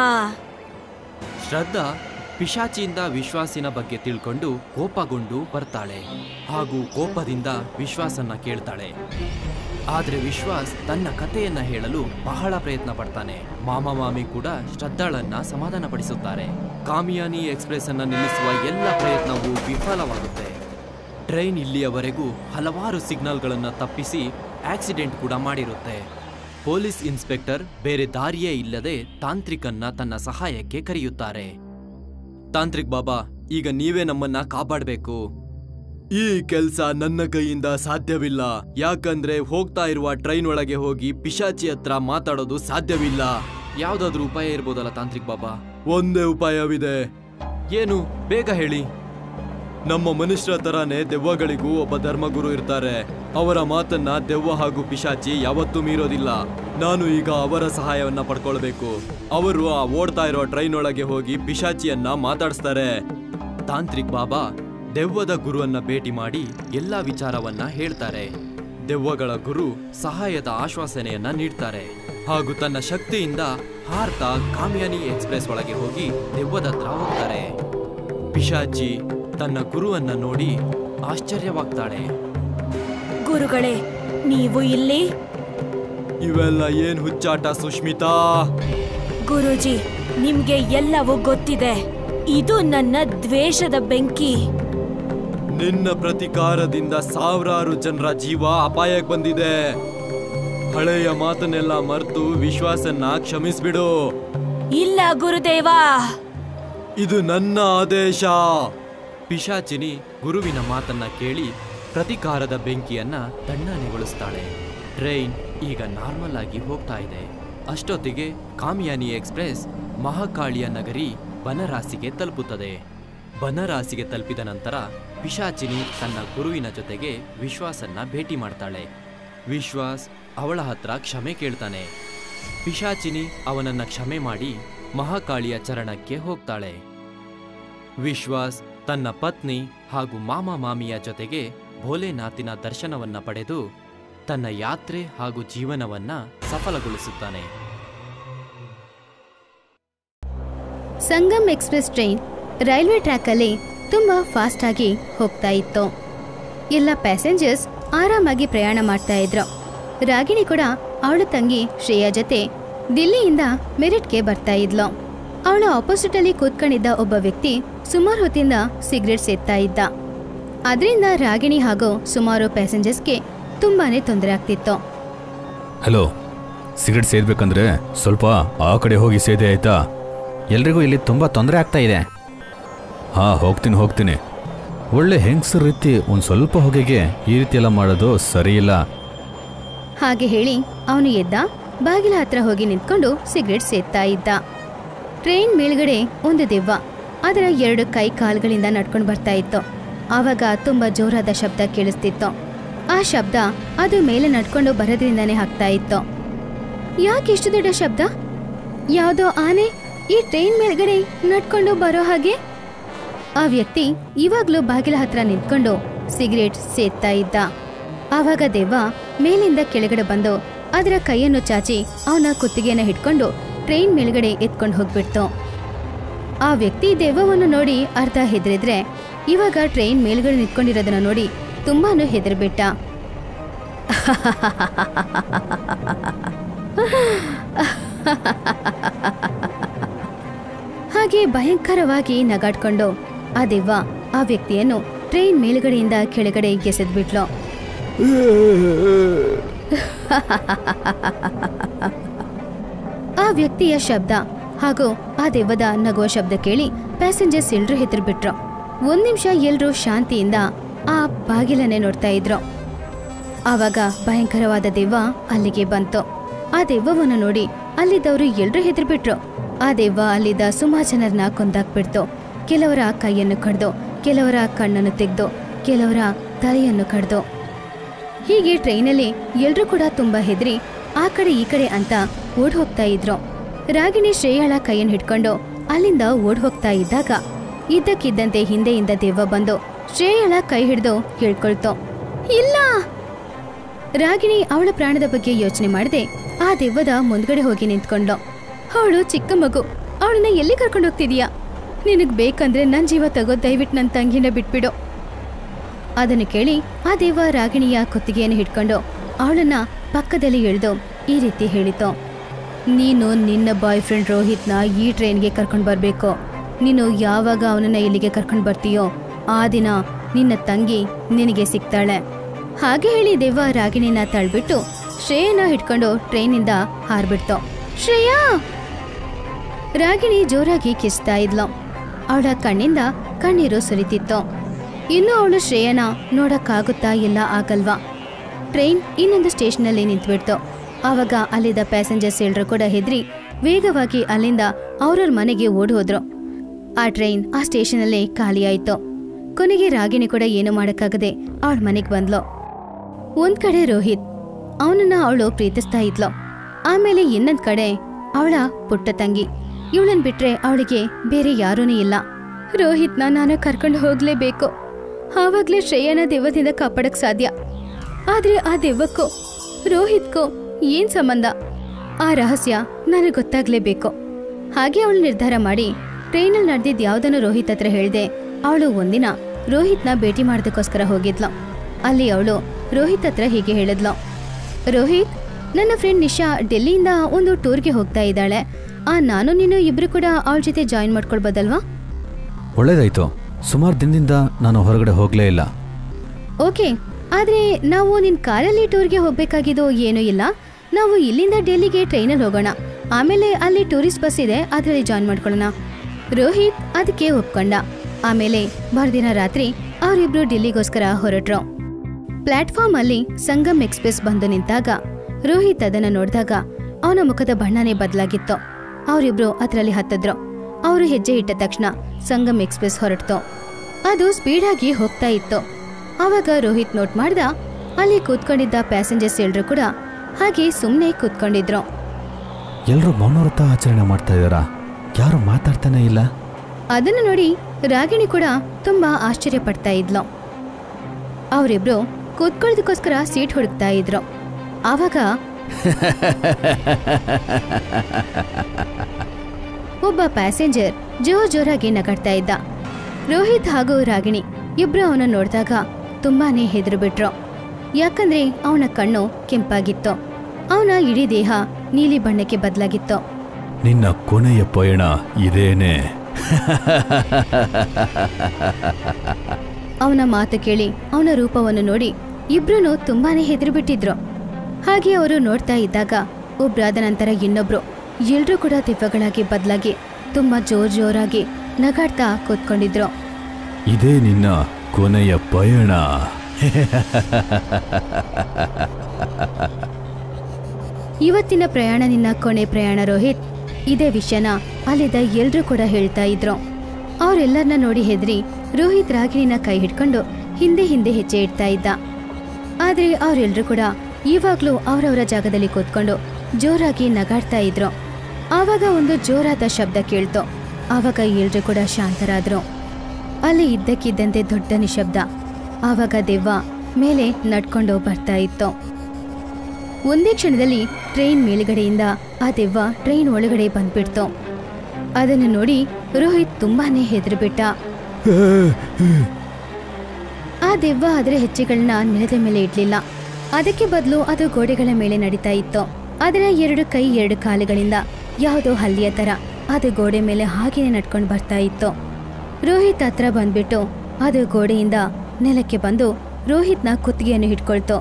ಶ್ರದ್ಧಾ ಪಿಶಾಚಿಯಿಂದ ವಿಶ್ವಾಸಿನ ಬಗ್ಗೆ ತಿಳ್ಕೊಂಡು ಕೋಪಗೊಂಡು ಬರ್ತಾಳೆ ಹಾಗೂ ಕೋಪದಿಂದ ವಿಶ್ವಾಸನ್ನ ಕೇಳ್ತಾಳೆ. ಆದ್ರೆ ವಿಶ್ವಾಸ್ ತನ್ನ ಕಥೆಯನ್ನ ಹೇಳಲು ಬಹಳ ಪ್ರಯತ್ನ ಪಡ್ತಾನೆ. ಮಾಮ ಮಾಮಿ ಕೂಡ ಶ್ರದ್ಧಾಳನ್ನ ಸಮಾಧಾನ ಪಡಿಸುತ್ತಾರೆ. ಕಾಮಿಯಾನಿ ಎಕ್ಸ್ಪ್ರೆಸ್ ಅನ್ನ ನಿಲ್ಲಿಸುವ ಎಲ್ಲ ಪ್ರಯತ್ನವೂ ವಿಫಲವಾಗುತ್ತೆ. ಟ್ರೈನ್ ಇಲ್ಲಿಯವರೆಗೂ ಹಲವಾರು ಸಿಗ್ನಲ್ಗಳನ್ನ ತಪ್ಪಿಸಿ ಆಕ್ಸಿಡೆಂಟ್ ಕೂಡ ಮಾಡಿರುತ್ತೆ. ಪೊಲೀಸ್ ಇನ್ಸ್ಪೆಕ್ಟರ್ ಬೇರೆ ದಾರಿಯೇ ಇಲ್ಲದೆ ತಾಂತ್ರಿಕನ್ನ ತನ್ನ ಸಹಾಯಕ್ಕೆ ಕರೆಯುತ್ತಾರೆ. ತಾಂತ್ರಿಕ್ ಬಾಬಾ, ಈಗ ನೀವೇ ನಮ್ಮನ್ನ ಕಾಪಾಡಬೇಕು. ಈ ಕೆಲ್ಸ ನನ್ನ ಕೈಯಿಂದ ಸಾಧ್ಯವಿಲ್ಲ. ಯಾಕಂದ್ರೆ ಹೋಗ್ತಾ ಇರುವ ಟ್ರೈನ್ ಒಳಗೆ ಹೋಗಿ ಪಿಶಾಚಿ ಹತ್ರ ಮಾತಾಡೋದು ಸಾಧ್ಯವಿಲ್ಲ. ಯಾವ್ದಾದ್ರೂ ಉಪಾಯ ಇರ್ಬೋದಲ್ಲ ತಾಂತ್ರಿಕ್ ಬಾಬಾ? ಒಂದೇ ಉಪಾಯವಿದೆ. ಏನು? ಬೇಗ ಹೇಳಿ. ನಮ್ಮ ಮನುಷ್ಯರ ತರಾನೇ ದೆವ್ವಗಳಿಗೂ ಒಬ್ಬ ಧರ್ಮಗುರು ಇರ್ತಾರೆ. ಅವರ ಮಾತನ್ನ ದೆವ್ವ ಹಾಗೂ ಪಿಶಾಚಿ ಯಾವತ್ತೂ ಮೀರೋದಿಲ್ಲ. ನಾನು ಈಗ ಅವರ ಸಹಾಯವನ್ನ ಪಡ್ಕೊಳ್ಬೇಕು. ಅವರು ಆ ಓಡ್ತಾ ಇರೋ ಟ್ರೈನ್ ಒಳಗೆ ಹೋಗಿ ಪಿಶಾಚಿಯನ್ನ ಮಾತಾಡಿಸ್ತಾರೆ. ತಾಂತ್ರಿಕ್ ಬಾಬಾ ದೆವ್ವದ ಗುರುವನ್ನ ಭೇಟಿ ಮಾಡಿ ಎಲ್ಲಾ ವಿಚಾರವನ್ನ ಹೇಳ್ತಾರೆ. ದೆವ್ವಗಳ ಗುರು ಸಹಾಯದ ಆಶ್ವಾಸನೆಯನ್ನ ನೀಡ್ತಾರೆ ಹಾಗೂ ತನ್ನ ಶಕ್ತಿಯಿಂದ ಹಾರ್ತಾ ಕಾಮಿಯಾನಿ ಎಕ್ಸ್ಪ್ರೆಸ್ ಒಳಗೆ ಹೋಗಿ ದೆವ್ವದ ಹತ್ರ ಹೋಗ್ತಾರೆ. ಪಿಶಾಚಿ ತನ್ನ ಗುರುವನ್ನ ನೋಡಿ ಆಶ್ಚರ್ಯವಾಗ್ತಾಳೆ. ಗುರುಗಳೇ, ನೀವು ಇಲ್ಲಿ? ಇವೆಲ್ಲ ಏನ್ ಹುಚ್ಚಾಟ ಸುಷ್ಮಿತಾ? ಗುರುಜಿ, ನಿಮ್ಗೆ ಎಲ್ಲವೂ ಗೊತ್ತಿದೆ. ಇದು ನನ್ನ ದ್ವೇಷದ ಬೆಂಕಿ. ನಿನ್ನ ಪ್ರತಿಕಾರದಿಂದ ಸಾವಿರಾರು ಜನರ ಜೀವ ಅಪಾಯಕ್ಕೆ ಬಂದಿದೆ. ಹಳೆಯ ಮಾತನ್ನೆಲ್ಲ ಮರೆತು ವಿಶ್ವಾಸನ್ನ ಕ್ಷಮಿಸ್ಬಿಡು. ಇಲ್ಲ ಗುರುದೇವ, ಇದು ನನ್ನ ಆದೇಶ. ಪಿಶಾಚಿನಿ ಗುರುವಿನ ಮಾತನ್ನ ಕೇಳಿ ಪ್ರತಿಕಾರದ ಬೆಂಕಿಯನ್ನ ತಣ್ಣನೆಗೊಳಿಸ್ತಾಳೆ. ಟ್ರೈನ್ ಈಗ ನಾರ್ಮಲ್ ಆಗಿ ಹೋಗ್ತಾ ಇದೆ. ಅಷ್ಟೊತ್ತಿಗೆ ಕಾಮಿಯಾನಿ ಎಕ್ಸ್ಪ್ರೆಸ್ ಮಹಾಕಾಳಿಯ ನಗರಿ ಬನರಾಸಿಗೆ ತಲುಪುತ್ತದೆ. ಬನರಾಸಿಗೆ ತಲುಪಿದ ನಂತರ ಪಿಶಾಚಿನಿ ತನ್ನ ಗುರುವಿನ ಜೊತೆಗೆ ವಿಶ್ವಾಸನ್ನ ಭೇಟಿ ಮಾಡ್ತಾಳೆ. ವಿಶ್ವಾಸ್ ಅವಳ ಹತ್ರ ಕ್ಷಮೆ ಕೇಳ್ತಾನೆ. ಪಿಶಾಚಿನಿ ಅವನನ್ನ ಕ್ಷಮೆ ಮಾಡಿ ಮಹಾಕಾಳಿಯ ಚರಣಕ್ಕೆ ಹೋಗ್ತಾಳೆ. ವಿಶ್ವಾಸ್ ತನ್ನ ಪತ್ನಿ ಹಾಗೂ ಮಾಮ ಮಾಮಿಯ ಜೊತೆಗೆ ಭೋಲೆನಾಥಿನ ದರ್ಶನವನ್ನ ಪಡೆದು ತನ್ನ ಯಾತ್ರೆ ಹಾಗೂ ಜೀವನವನ್ನ ಸಫಲಗೊಳಿಸುತ್ತಾನೆ. Sangam express train railway track ಅಲ್ಲಿ ತುಂಬಾ ಫಾಸ್ಟ್ ಆಗಿ ಹೋಗ್ತಾ ಇತ್ತು. ಎಲ್ಲ ಪ್ಯಾಸೆಂಜರ್ಸ್ ಆರಾಮಾಗಿ ಪ್ರಯಾಣ ಮಾಡ್ತಾ ಇದ್ರು. ರಾಗಿಣಿ ಕೂಡ ಅವಳ ತಂಗಿ ಶ್ರೇಯಾ ಜೊತೆ ದಿಲ್ಲಿಯಿಂದ ಮೆರಿಟ್ಗೆ ಬರ್ತಾ ಇದ್ಲು. ಅವಳ ಆಪೋಸಿಟ್ ಅಲ್ಲಿ ಕೂತ್ಕೊಂಡಿದ್ದ ಒಬ್ಬ ವ್ಯಕ್ತಿ ಸುಮಾರು ಹೊತ್ತಿಂದ ಸಿಗರೇಟ್ ಸೇದ್ತಾ ಇದ್ದ. ಅದರಿಂದ ರಾಗಿಣಿ ಹಾಗೂ ಸುಮಾರು ಪ್ಯಾಸೆಂಜರ್ಸ್ಗೆ ತುಂಬಾನೇ ತೊಂದರೆ ಆಗ್ತಿತ್ತು. ಹಲೋ, ಸಿಗರೇಟ್ ಸೇದ್ಬೇಕಂದ್ರೆ ಸ್ವಲ್ಪ ಆ ಕಡೆ ಹೋಗಿ ಸೇದೆ ಆಯ್ತಾ? ಎಲ್ರಿಗೂ ಇಲ್ಲಿ ತುಂಬಾ ತೊಂದರೆ ಆಗ್ತಾ ಇದೆ. ಹಾ, ಹೋಗ್ತೀನಿ ಹೋಗ್ತೀನಿ. ಒಳ್ಳೆ ಹೆಂಗಸರ ರೀತಿ ಒಂದು ಸ್ವಲ್ಪ ಹೊಗೆಗೆ ಈ ರೀತಿ ಎಲ್ಲ ಮಾಡೋದು ಸರಿಯಿಲ್ಲ. ಹಾಗೆ ಹೇಳಿ ಅವನು ಎದ್ದ, ಬಾಗಿಲ ಹತ್ರ ಹೋಗಿ ನಿಂತ್ಕೊಂಡು ಸಿಗರೇಟ್ ಸೇದ್ತಾ ಇದ್ದ. ಟ್ರೈನ್ ಮೇಲ್ಗಡೆ ಒಂದು ದೆವ್ವ ಅದರ ಎರಡು ಕೈ ಕಾಲ್ಗಳಿಂದ ನಡ್ಕೊಂಡು ಬರ್ತಾ ಇತ್ತು. ಆವಾಗ ತುಂಬಾ ಜೋರಾದ ಶಬ್ದ ಕೇಳಿಸ್ತಿತ್ತು. ಆ ಶಬ್ದ ಅದು ಮೇಲೆ ನಡ್ಕೊಂಡು ಬರೋದ್ರಿಂದಾನೇ ಆಗ್ತಾ ಇತ್ತು. ಯಾಕೆ ಇಷ್ಟು ದೊಡ್ಡ ಶಬ್ದ? ಯಾವುದೋ ಆನೆ ಈ ಟ್ರೈನ್ ಮೇಲ್ಗಡೆ ನಡ್ಕೊಂಡು ಬರೋ ಹಾಗೆ. ಆ ವ್ಯಕ್ತಿ ಇವಾಗ್ಲೂ ಬಾಗಿಲ ಹತ್ರ ನಿಂತ್ಕೊಂಡು ಸಿಗರೇಟ್ ಸೇದ್ತಾ ಇದ್ದ. ಆವಾಗ ದೆವ್ವ ಮೇಲಿಂದ ಕೆಳಗಡೆ ಬಂದು ಅದರ ಕೈಯನ್ನು ಚಾಚಿ ಅವನ ಕುತ್ತಿಗೆಯನ್ನು ಹಿಡ್ಕೊಂಡು ಟ್ರೈನ್ ಮೇಲ್ಗಡೆ ಎತ್ಕೊಂಡು ಹೋಗ್ಬಿಡ್ತು. ಆ ವ್ಯಕ್ತಿ ದೆವ್ವವನ್ನು ನೋಡಿ ಅರ್ಧ ಹೆದರಿದ್ರೆ ಇವಾಗ ಟ್ರೈನ್ ಮೇಲ್ಗಡೆ ನಿಂತ್ಕೊಂಡಿರೋದನ್ನ ನೋಡಿ ತುಂಬಾನು ಹೆದರ್ಬಿಟ್ಟ. ಹಾಗೆ ಭಯಂಕರವಾಗಿ ನಗಾಡ್ಕೊಂಡು ಆ ದೆವ್ವ ಆ ವ್ಯಕ್ತಿಯನ್ನು ಟ್ರೈನ್ ಮೇಲ್ಗಡೆಯಿಂದ ಕೆಳಗಡೆ ಎಸೆದ್ಬಿಟ್ಲು. ಆ ವ್ಯಕ್ತಿಯ ಶಬ್ದ ಹಾಗೂ ಆ ದೆವ್ವದ ನಗುವ ಶಬ್ದ ಕೇಳಿ ಪ್ಯಾಸೆಂಜರ್ಸ್ ಎಲ್ರೂ ಹೆದರ್ಬಿಟ್ರು. ಒಂದ್ ನಿಮಿಷ ಎಲ್ರೂ ಶಾಂತಿಯಿಂದ ಆ ಬಾಗಿಲನ್ನೇ ನೋಡ್ತಾ ಇದ್ರು. ಆವಾಗ ಭಯಂಕರವಾದ ದೆವ್ವ ಅಲ್ಲಿಗೆ ಬಂತು. ಆ ದೆವ್ವವನ್ನು ನೋಡಿ ಅಲ್ಲಿದ್ದವರು ಎಲ್ರೂ ಹೆದರ್ಬಿಟ್ರು. ಆ ದೆವ್ವ ಅಲ್ಲಿದ್ದ ಸುಮಾರು ಜನರನ್ನ ಕೊಂದಾಕ್ಬಿಡ್ತು. ಕೆಲವರ ಕೈಯನ್ನು ಕಡ್ದು, ಕೆಲವರ ಕಣ್ಣನ್ನು ತೆಗೆದು, ಕೆಲವರ ತಲೆಯನ್ನು ಕಡ್ದು. ಹೀಗೆ ಟ್ರೈನಲ್ಲಿ ಎಲ್ರೂ ಕೂಡ ತುಂಬಾ ಹೆದರಿ ಆ ಕಡೆ ಈ ಕಡೆ ಅಂತ ಓಡ್ ಹೋಗ್ತಾ ಇದ್ರು. ರಾಗಿಣಿ ಶ್ರೇಯಾಳ ಕೈಯನ್ನು ಹಿಡ್ಕೊಂಡು ಅಲ್ಲಿಂದ ಓಡ್ ಹೋಗ್ತಾ ಇದ್ದಾಗ ಇದ್ದಕ್ಕಿದ್ದಂತೆ ಹಿಂದೆಯಿಂದ ದೆವ್ವ ಬಂದು ಶ್ರೇಯಾಳ ಕೈ ಹಿಡಿದು ಕೇಳ್ಕೊಳ್ತು, ಇಲ್ಲ. ರಾಗಿಣಿ ಅವಳ ಪ್ರಾಣದ ಬಗ್ಗೆ ಯೋಚನೆ ಮಾಡದೆ ಆ ದೆವ್ವದ ಮುಂದ್ಗಡೆ ಹೋಗಿ ನಿಂತ್ಕೊಂಡ್ಲು. ಅವಳು ಚಿಕ್ಕ ಮಗು, ಅವಳನ್ನ ಎಲ್ಲಿ ಕರ್ಕೊಂಡು ಹೋಗ್ತಿದೀಯಾ? ನಿನಗ್ ಬೇಕಂದ್ರೆ ನನ್ ಜೀವ ತಗೋ, ದಯವಿಟ್ಟು ನನ್ನ ತಂಗಿನ ಬಿಟ್ಬಿಡು. ಅದನ್ನು ಕೇಳಿ ಆ ದೆವ್ವ ರಾಗಿಣಿಯ ಕುತ್ತಿಗೆಯನ್ನು ಹಿಡ್ಕೊಂಡು ಅವಳನ್ನ ಪಕ್ಕದಲ್ಲಿ ಎಳೆದು ಈ ರೀತಿ ಹೇಳಿತು, ನೀನು ನಿನ್ನ ಬಾಯ್ ಫ್ರೆಂಡ್ ರೋಹಿತ್ನ ಈ ಟ್ರೈನ್ಗೆ ಕರ್ಕೊಂಡು ಬರಬೇಕು. ನೀನು ಯಾವಾಗ ಅವನನ್ನ ಇಲ್ಲಿಗೆ ಕರ್ಕೊಂಡು ಬರ್ತೀಯೋ ಆ ದಿನ ನಿನ್ನ ತಂಗಿ ನಿನಗೆ ಸಿಗ್ತಾಳೆ. ಹಾಗೆ ಹೇಳಿ ದೆವ್ವ ರಾಗಿಣಿನ ತಳ್ಬಿಟ್ಟು ಶ್ರೇಯನ ಹಿಡ್ಕೊಂಡು ಟ್ರೈನಿಂದ ಹಾರ್ಬಿಡ್ತು. ಶ್ರೇಯಾ! ರಾಗಿಣಿ ಜೋರಾಗಿ ಕಿಸ್ತಾ ಇದ್ಲು. ಅವಳ ಕಣ್ಣಿಂದ ಕಣ್ಣೀರು ಸುರಿತಿತ್ತು. ಇನ್ನು ಅವಳು ಶ್ರೇಯನ ನೋಡಕ್ಕಾಗುತ್ತಾ ಇಲ್ಲ ಆಗಲ್ವಾ. ಟ್ರೈನ್ ಇನ್ನೊಂದು ಸ್ಟೇಷನಲ್ಲಿ ನಿಂತ್ಬಿಡ್ತು. ಆವಾಗ ಅಲ್ಲಿದ್ದ ಪ್ಯಾಸೆಂಜರ್ಸ್ ಎಲ್ರೂ ಕೂಡ ಹೆದ್ರಿ ವೇಗವಾಗಿ ಅಲ್ಲಿಂದ ಅವ್ರವ್ರ ಮನೆಗೆ ಓಡ್ ಹೋದ್ರು. ಆ ಟ್ರೈನ್ ಆ ಸ್ಟೇಷನಲ್ಲೇ ಖಾಲಿ ಆಯ್ತು. ಕೊನೆಗೆ ರಾಗಿಣಿ ಕೂಡ ಏನು ಮಾಡಕ್ಕಾಗದೆ ಅವಳ ಮನೆಗೆ ಬಂದ್ಲು. ಒಂದ್ ಕಡೆ ರೋಹಿತ್, ಅವನನ್ನ ಅವಳು ಪ್ರೀತಿಸ್ತಾ ಇದ್ಲು. ಆಮೇಲೆ ಇನ್ನೊಂದ್ ಕಡೆ ಅವಳ ಪುಟ್ಟ ತಂಗಿ, ಇವಳನ್ ಬಿಟ್ರೆ ಅವಳಿಗೆ ಬೇರೆ ಯಾರೂನೇ ಇಲ್ಲ. ರೋಹಿತ್ನ ನಾನು ಕರ್ಕೊಂಡು ಹೋಗ್ಲೇಬೇಕು, ಆವಾಗ್ಲೇ ಶ್ರೇಯನ ದೆವ್ವದಿಂದ ಕಾಪಾಡಕ್ ಸಾಧ್ಯ. ಆದ್ರೆ ಆ ದೆವ್ವಕ್ಕೂ ರೋಹಿತ್ಗೂ ಏನ್ ಸಂಬಂಧ? ಆ ರಹಸ್ಯ ನನಗೆ ಗೊತ್ತಾಗ್ಲೇಬೇಕು. ಹಾಗೆ ಅವಳು ನಿರ್ಧಾರ ಮಾಡಿ ಟ್ರೈನಲ್ಲಿ ನಡೆದಿದ್ ಯಾವ್ದನ್ನು ರೋಹಿತ್ ಹತ್ರ ಹೇಳ್ದೆ ಅವಳು ಒಂದಿನ ರೋಹಿತ್ನ ಭೇಟಿ ಮಾಡೋದಕ್ಕೋಸ್ಕರ ಹೋಗಿದ್ಲು. ಅಲ್ಲಿ ಅವಳು ರೋಹಿತ್ ಹತ್ರ ಹೀಗೆ ಹೇಳಿದ್ಲು, ರೋಹಿತ್, ನನ್ನ ಫ್ರೆಂಡ್ ನಿಶಾ ಡೆಲ್ಲಿಯಿಂದ ಒಂದು ಟೂರ್ಗೆ ಹೋಗ್ತಾ ಇದ್ದಾಳೆ. ಆ ನಾನು ನೀನು ಇಬ್ರು ಕೂಡ ಅವಳ ಜೊತೆ ಜಾಯಿನ್ ಮಾಡ್ಕೊಳ್ಬೋದಲ್ವಾ? ಒಳ್ಳೇದಾಯ್ತು. ಸುಮಾರು ದಿನದಿಂದ ನಾನು ಹೊರಗಡೆ ಹೋಗ್ಲೇ ಇಲ್ಲ. ಓಕೆ, ಆದ್ರೆ ನಾವು ನಿನ್ ಕಾರಲ್ಲಿ ಟೂರ್ಗೆ ಹೋಗ್ಬೇಕಾಗಿದ್ದು ಏನೂ ಇಲ್ಲ. ನಾವು ಇಲ್ಲಿಂದ ಡೆಲ್ಲಿಗೆ ಟ್ರೈನಲ್ಲಿ ಹೋಗೋಣ, ಆಮೇಲೆ ಅಲ್ಲಿ ಟೂರಿಸ್ಟ್ ಬಸ್ ಇದೆ, ಅದರಲ್ಲಿ ಜಾಯಿನ್ ಮಾಡ್ಕೊಳ್ಳೋಣ. ರೋಹಿತ್ ಅದಕ್ಕೆ ಒಪ್ಕೊಂಡ. ಆಮೇಲೆ ಮರುದಿನ ರಾತ್ರಿ ಅವರಿಬ್ರು ಡೆಲ್ಲಿಗೋಸ್ಕರ ಹೊರಟ್ರು. ಪ್ಲಾಟ್ಫಾರ್ಮ್ ಅಲ್ಲಿ ಸಂಗಮ್ ಎಕ್ಸ್ಪ್ರೆಸ್ ಬಂದು ನಿಂತಾಗ ರೋಹಿತ್ ಅದನ್ನ ನೋಡಿದಾಗ ಅವನ ಮುಖದ ಬಣ್ಣನೇ ಬದಲಾಗಿತ್ತು. ಅವರಿಬ್ರು ಅದರಲ್ಲಿ ಹತ್ತಿದ್ರು. ಅವರು ಹೆಜ್ಜೆ ಇಟ್ಟ ತಕ್ಷಣ ಸಂಗಮ್ ಎಕ್ಸ್ಪ್ರೆಸ್ ಹೊರಡ್ತು. ಅದು ಸ್ಪೀಡಾಗಿ ಹೋಗ್ತಾ ಇತ್ತು. ಆವಾಗ ರೋಹಿತ್ ನೋಟ್ ಮಾಡ್ದ, ಅಲ್ಲಿ ಕೂತ್ಕೊಂಡಿದ್ದ ಪ್ಯಾಸೆಂಜರ್ಸ್ ಎಲ್ರು ಕೂಡ ಹಾಗೆ ಸುಮ್ಮನೆ ಕೂತ್ಕೊಂಡಿದ್ರು. ಎಲ್ಲರೂ ಮೌನವ್ರತ ಆಚರಣೆ ಮಾಡ್ತಾ ಇದ್ದಾರಾ? ಯಾರು ಮಾತಾಡ್ತಾನೆ ಇಲ್ಲ. ಅದನ್ನು ನೋಡಿ ರಾಗಿಣಿ ಕೂಡ ತುಂಬಾ ಆಶ್ಚರ್ಯ ಪಡ್ತಾ ಇದ್ಲು. ಅವರಿಬ್ರು ಕೂತ್ಕೊಳ್ಳೋದಕ್ಕೋಸ್ಕರ ಸೀಟ್ ಹುಡುಕ್ತಾ ಇದ್ರು. ಆವಾಗ ಒಬ್ಬ ಪ್ಯಾಸೆಂಜರ್ ಜೋರ್ ಜೋರಾಗಿ ನಗಾಡ್ತಾ ಇದ್ದ. ರೋಹಿತ್ ಹಾಗೂ ರಾಗಿಣಿ ಇಬ್ರು ಅವನ ನೋಡಿದಾಗ ತುಂಬಾನೇ ಹೆದರು ಬಿಟ್ರು. ಯಾಕಂದ್ರೆ ಅವನ ಕಣ್ಣು ಕೆಂಪಾಗಿತ್ತು, ಅವನ ಇಡೀ ದೇಹ ನೀಲಿ ಬಣ್ಣಕ್ಕೆ ಬದಲಾಗಿತ್ತು. ನಿನ್ನ ಕೊನೆಯ ಪಯಣ ಇದೇನೆ. ಅವನ ಮಾತು ಕೇಳಿ ಅವನ ರೂಪವನ್ನು ನೋಡಿ ಇಬ್ರು ತುಂಬಾನೇ ಹೆದರು ಬಿಟ್ಟಿದ್ರು. ಹಾಗೆ ಅವರು ನೋಡ್ತಾ ಇದ್ದಾಗ ಒಬ್ರಾದ ನಂತರ ಇನ್ನೊಬ್ರು ಎಲ್ರೂ ಕೂಡ ದೆವ್ವಗಳಾಗಿ ಬದಲಾಗಿ ತುಂಬಾ ಜೋರ್ ಜೋರಾಗಿ ನಗಾಡ್ತಾ ಕೂತ್ಕೊಂಡಿದ್ರು. ಇದೇ ನಿನ್ನ ಕೊನೆಯ ಪಯಣ. ಇವತ್ತಿನ ಪ್ರಯಾಣ ನಿನ್ನ ಕೊನೆ ಪ್ರಯಾಣ ರೋಹಿತ್. ಇದೇ ವಿಷಯನ ಅಲ್ಲಿದ್ದ ಎಲ್ರೂ ಕೂಡ ಹೇಳ್ತಾ ಇದ್ರು. ಅವರೆಲ್ಲರನ್ನ ನೋಡಿ ಹೆದರಿ ರೋಹಿತ್ ರಾಗಿಣಿನ ಕೈ ಹಿಡ್ಕೊಂಡು ಹಿಂದೆ ಹಿಂದೆ ಹೆಜ್ಜೆ ಇಡ್ತಾ ಇದ್ದ. ಆದ್ರೆ ಅವರೆಲ್ಲರೂ ಕೂಡ ಇವಾಗ್ಲೂ ಅವರವರ ಜಾಗದಲ್ಲಿ ಕೂತ್ಕೊಂಡು ಜೋರಾಗಿ ನಗಾಡ್ತಾ ಇದ್ರು. ಆವಾಗ ಒಂದು ಜೋರಾದ ಶಬ್ದ ಕೇಳ್ತು. ಆವಾಗ ಎಲ್ರೂ ಕೂಡ ಶಾಂತರಾದ್ರು. ಅಲ್ಲಿ ಇದ್ದಕ್ಕಿದ್ದಂತೆ ದೊಡ್ಡ ನಿಶಬ್ದ. ಆವಾಗ ದೆವ್ವ ಮೇಲೆ ನಡ್ಕೊಂಡು ಬರ್ತಾ ಇತ್ತು. ಒಂದೇ ಕ್ಷಣದಲ್ಲಿ ಟ್ರೈನ್ ಮೇಲ್ಗಡೆಯಿಂದ ಆ ದೆವ್ವ ಟ್ರೈನ್ ಒಳಗಡೆ ಬಂದ್ಬಿಡ್ತು. ಅದನ್ನು ನೋಡಿ ರೋಹಿತ್ ತುಂಬಾನೇ ಹೆದರ್ಬಿಟ್ಟ. ಆ ದೆವ್ವ ಅದರ ಹೆಜ್ಜೆಗಳನ್ನ ನೆಲದ ಮೇಲೆ ಇಡ್ಲಿಲ್ಲ. ಅದಕ್ಕೆ ಬದಲು ಅದು ಗೋಡೆಗಳ ಮೇಲೆ ನಡೀತಾ ಇತ್ತು. ಅದರ ಎರಡು ಕೈ ಎರಡು ಕಾಲುಗಳಿಂದ ಯಾವುದೋ ಹಲ್ಲಿಯ ತರ ಅದು ಗೋಡೆ ಮೇಲೆ ಹಾಗೇನೆ ನಡ್ಕೊಂಡು ಬರ್ತಾ ಇತ್ತು. ರೋಹಿತ್ ಹತ್ರ ಬಂದ್ಬಿಟ್ಟು ಅದು ಗೋಡೆಯಿಂದ ನೆಲಕ್ಕೆ ಬಂದು ರೋಹಿತ್ನ ಕುತ್ತಿಗೆಯನ್ನು ಹಿಡ್ಕೊಳ್ತು.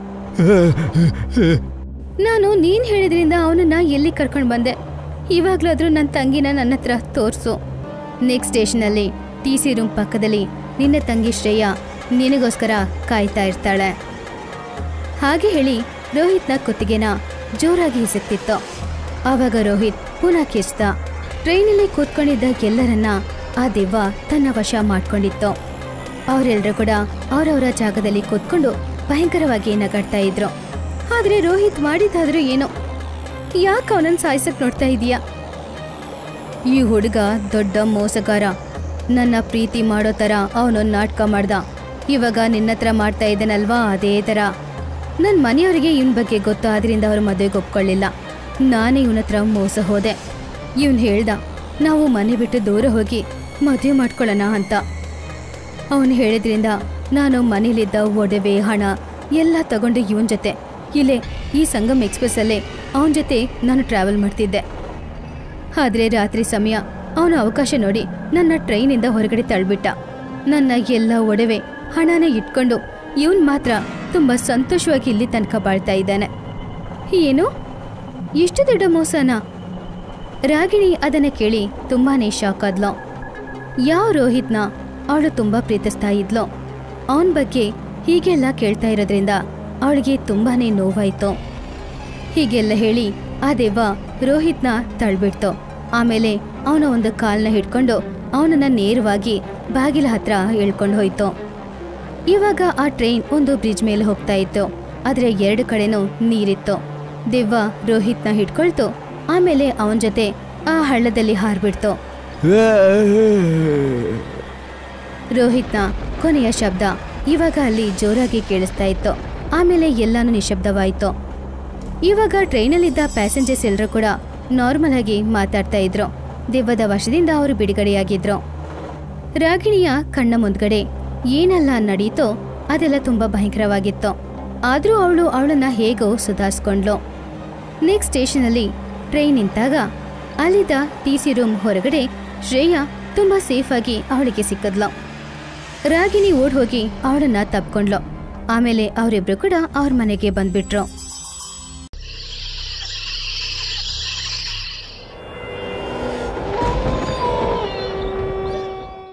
ನಾನು ನೀನ್ ಹೇಳಿದ್ರಿಂದ ಅವನನ್ನ ಎಲ್ಲಿ ಕರ್ಕೊಂಡು ಬಂದೆ? ಇವಾಗ್ಲಾದ್ರೂ ನನ್ನ ತಂಗಿನ ನನ್ನ ಹತ್ರ ತೋರ್ಸು. ನೆಕ್ಸ್ಟ್ ಸ್ಟೇಷನಲ್ಲಿ ಟಿ ಸಿ ರೂಮ್ ಪಕ್ಕದಲ್ಲಿ ನಿನ್ನ ತಂಗಿ ಶ್ರೇಯಾ ನಿನಗೋಸ್ಕರ ಕಾಯ್ತಾ ಇರ್ತಾಳೆ. ಹಾಗೆ ಹೇಳಿ ರೋಹಿತ್ನ ಕುತ್ತಿಗೆನ ಜೋರಾಗಿ ಹಿಸುಕ್ತಿತ್ತು. ಆವಾಗ ರೋಹಿತ್ ಪುನಃ ಕಿಚ್ತ. ಟ್ರೈನಲ್ಲಿ ಕೂತ್ಕೊಂಡಿದ್ದ ಎಲ್ಲರನ್ನ ಆ ದೆವ್ವ ತನ್ನ ವಶ ಮಾಡ್ಕೊಂಡಿತ್ತು. ಅವರೆಲ್ಲರೂ ಕೂಡ ಅವರವರ ಜಾಗದಲ್ಲಿ ಕೂತ್ಕೊಂಡು ಭಯಂಕರವಾಗಿ ನಗಾಡ್ತಾ ಇದ್ರು. ಆದ್ರೆ ರೋಹಿತ್ ಮಾಡಿದ್ದಾದ್ರೂ ಏನೋ, ಯಾಕೆ ಅವನನ್ನ ಸಾಯಿಸಕ್ ನೋಡ್ತಾ ಇದೀಯಾ? ಈ ಹುಡುಗ ದೊಡ್ಡ ಮೋಸಗಾರ. ನನ್ನ ಪ್ರೀತಿ ಮಾಡೋ ತರ ಅವನೊಂದು ನಾಟಕ ಮಾಡ್ದ. ಇವಾಗ ನಿನ್ನ ಹತ್ರ ಮಾಡ್ತಾ ಇದ್ದಾನಲ್ವಾ ಅದೇ ತರ. ನನ್ನ ಮನೆಯವರಿಗೆ ಇವನ್ ಬಗ್ಗೆ ಗೊತ್ತು, ಆದ್ರಿಂದ ಅವ್ರ ಮದುವೆಗೆ ಒಪ್ಕೊಳ್ಳಿಲ್ಲ. ನಾನೇ ಇವನ ಹತ್ರ ಮೋಸ ಹೋದೆ. ಇವನ್ ಹೇಳ್ದ ನಾವು ಮನೆ ಬಿಟ್ಟು ದೂರ ಹೋಗಿ ಮದುವೆ ಮಾಡ್ಕೊಳ್ಳೋಣ ಅಂತ. ಅವನು ಹೇಳಿದ್ರಿಂದ ನಾನು ಮನೇಲಿದ್ದ ಒಡವೆ ಹಣ ಎಲ್ಲ ತಗೊಂಡು ಇವನ್ ಜೊತೆ ಇಲ್ಲೇ ಈ ಸಂಗಮ್ ಎಕ್ಸ್ಪ್ರೆಸ್ಸಲ್ಲೇ ಅವನ ಜೊತೆ ನಾನು ಟ್ರಾವೆಲ್ ಮಾಡ್ತಿದ್ದೆ. ಆದರೆ ರಾತ್ರಿ ಸಮಯ ಅವನ ಅವಕಾಶ ನೋಡಿ ನನ್ನ ಟ್ರೈನಿಂದ ಹೊರಗಡೆ ತಳ್ಬಿಟ್ಟ. ನನ್ನ ಎಲ್ಲ ಒಡವೆ ಹಣನ ಇಟ್ಕೊಂಡು ಇವನ್ ಮಾತ್ರ ತುಂಬ ಸಂತೋಷವಾಗಿ ಇಲ್ಲಿ ತನಕ ಬಾಳ್ತಾ ಇದ್ದಾನೆ. ಏನು, ಎಷ್ಟು ದೊಡ್ಡ ಮೋಸನಾ? ರಾಗಿಣಿ ಅದನ್ನ ಕೇಳಿ ತುಂಬಾನೇ ಶಾಕ್ ಆದ್ಲು. ಯಾವ ರೋಹಿತ್ನ ಅವಳು ತುಂಬಾ ಪ್ರೀತಿಸ್ತಾ ಇದ್ಲು, ಅವನ ಬಗ್ಗೆ ಹೀಗೆಲ್ಲ ಕೇಳ್ತಾ ಇರೋದ್ರಿಂದ ಅವಳಿಗೆ ತುಂಬಾನೇ ನೋವಾಯ್ತು. ಹೀಗೆಲ್ಲ ಹೇಳಿ ಆ ದೆವ್ವ ರೋಹಿತ್ನ ತಳ್ಬಿಡ್ತು. ಆಮೇಲೆ ಅವನ ಒಂದು ಕಾಲ್ನ ಹಿಡ್ಕೊಂಡು ಅವನನ್ನ ನೇರವಾಗಿ ಬಾಗಿಲ ಹತ್ರ ಎಳ್ಕೊಂಡು ಹೋಯ್ತು. ಇವಾಗ ಆ ಟ್ರೈನ್ ಒಂದು ಬ್ರಿಡ್ಜ್ ಮೇಲೆ ಹೋಗ್ತಾ ಇತ್ತು. ಆದ್ರೆ ಎರಡು ಕಡೆನೂ ನೀರಿತ್ತು. ದೆವ್ವ ರೋಹಿತ್ನ ಹಿಡ್ಕೊಳ್ತು. ಆಮೇಲೆ ಅವನ ಜೊತೆ ಆ ಹಳ್ಳದಲ್ಲಿ ಹಾರ್ಬಿಡ್ತು. ರೋಹಿತ್ನ ಕೊನೆಯ ಶಬ್ದ ಇವಾಗ ಅಲ್ಲಿ ಜೋರಾಗಿ ಕೇಳಿಸ್ತಾ ಇತ್ತು. ಆಮೇಲೆ ಎಲ್ಲಾನು ನಿಶಬ್ದವಾಯ್ತು. ಇವಾಗ ಟ್ರೈನಲ್ಲಿದ್ದ ಪ್ಯಾಸೆಂಜರ್ಸ್ ಎಲ್ಲರೂ ಕೂಡ ನಾರ್ಮಲ್ ಆಗಿ ಮಾತಾಡ್ತಾ ಇದ್ರು. ದೆವ್ವದ ವಶದಿಂದ ಅವರು ಬಿಡುಗಡೆಯಾಗಿದ್ರು. ರಾಗಿಣಿಯ ಕಣ್ಣ ಮುಂದ್ಗಡೆ ಏನೆಲ್ಲ ನಡೀತೋ ಅದೆಲ್ಲ ತುಂಬಾ ಭಯಂಕರವಾಗಿತ್ತು. ಆದ್ರೂ ಅವಳು ಅವಳನ್ನ ಹೇಗೋ ಸುಧಾರಿಸ್ಕೊಂಡ್ಲು. ನೆಕ್ಸ್ಟ್ ಸ್ಟೇಷನಲ್ಲಿ ಟ್ರೈನ್ ನಿಂತಾಗ ಅಲ್ಲಿದ್ದ ಟಿ ಸಿ ರೂಮ್ ಹೊರಗಡೆ ಶ್ರೇಯಾ ತುಂಬಾ ಸೇಫ್ ಆಗಿ ಅವಳಿಗೆ ಸಿಕ್ಕದ್ಲು. ರಾಗಿಣಿ ಓಡ್ ಹೋಗಿ ಅವಳನ್ನ ತಪ್ಕೊಂಡ್ಲು. ಆಮೇಲೆ ಅವರಿಬ್ರು ಕೂಡ ಅವ್ರ ಮನೆಗೆ ಬಂದ್ಬಿಟ್ರು.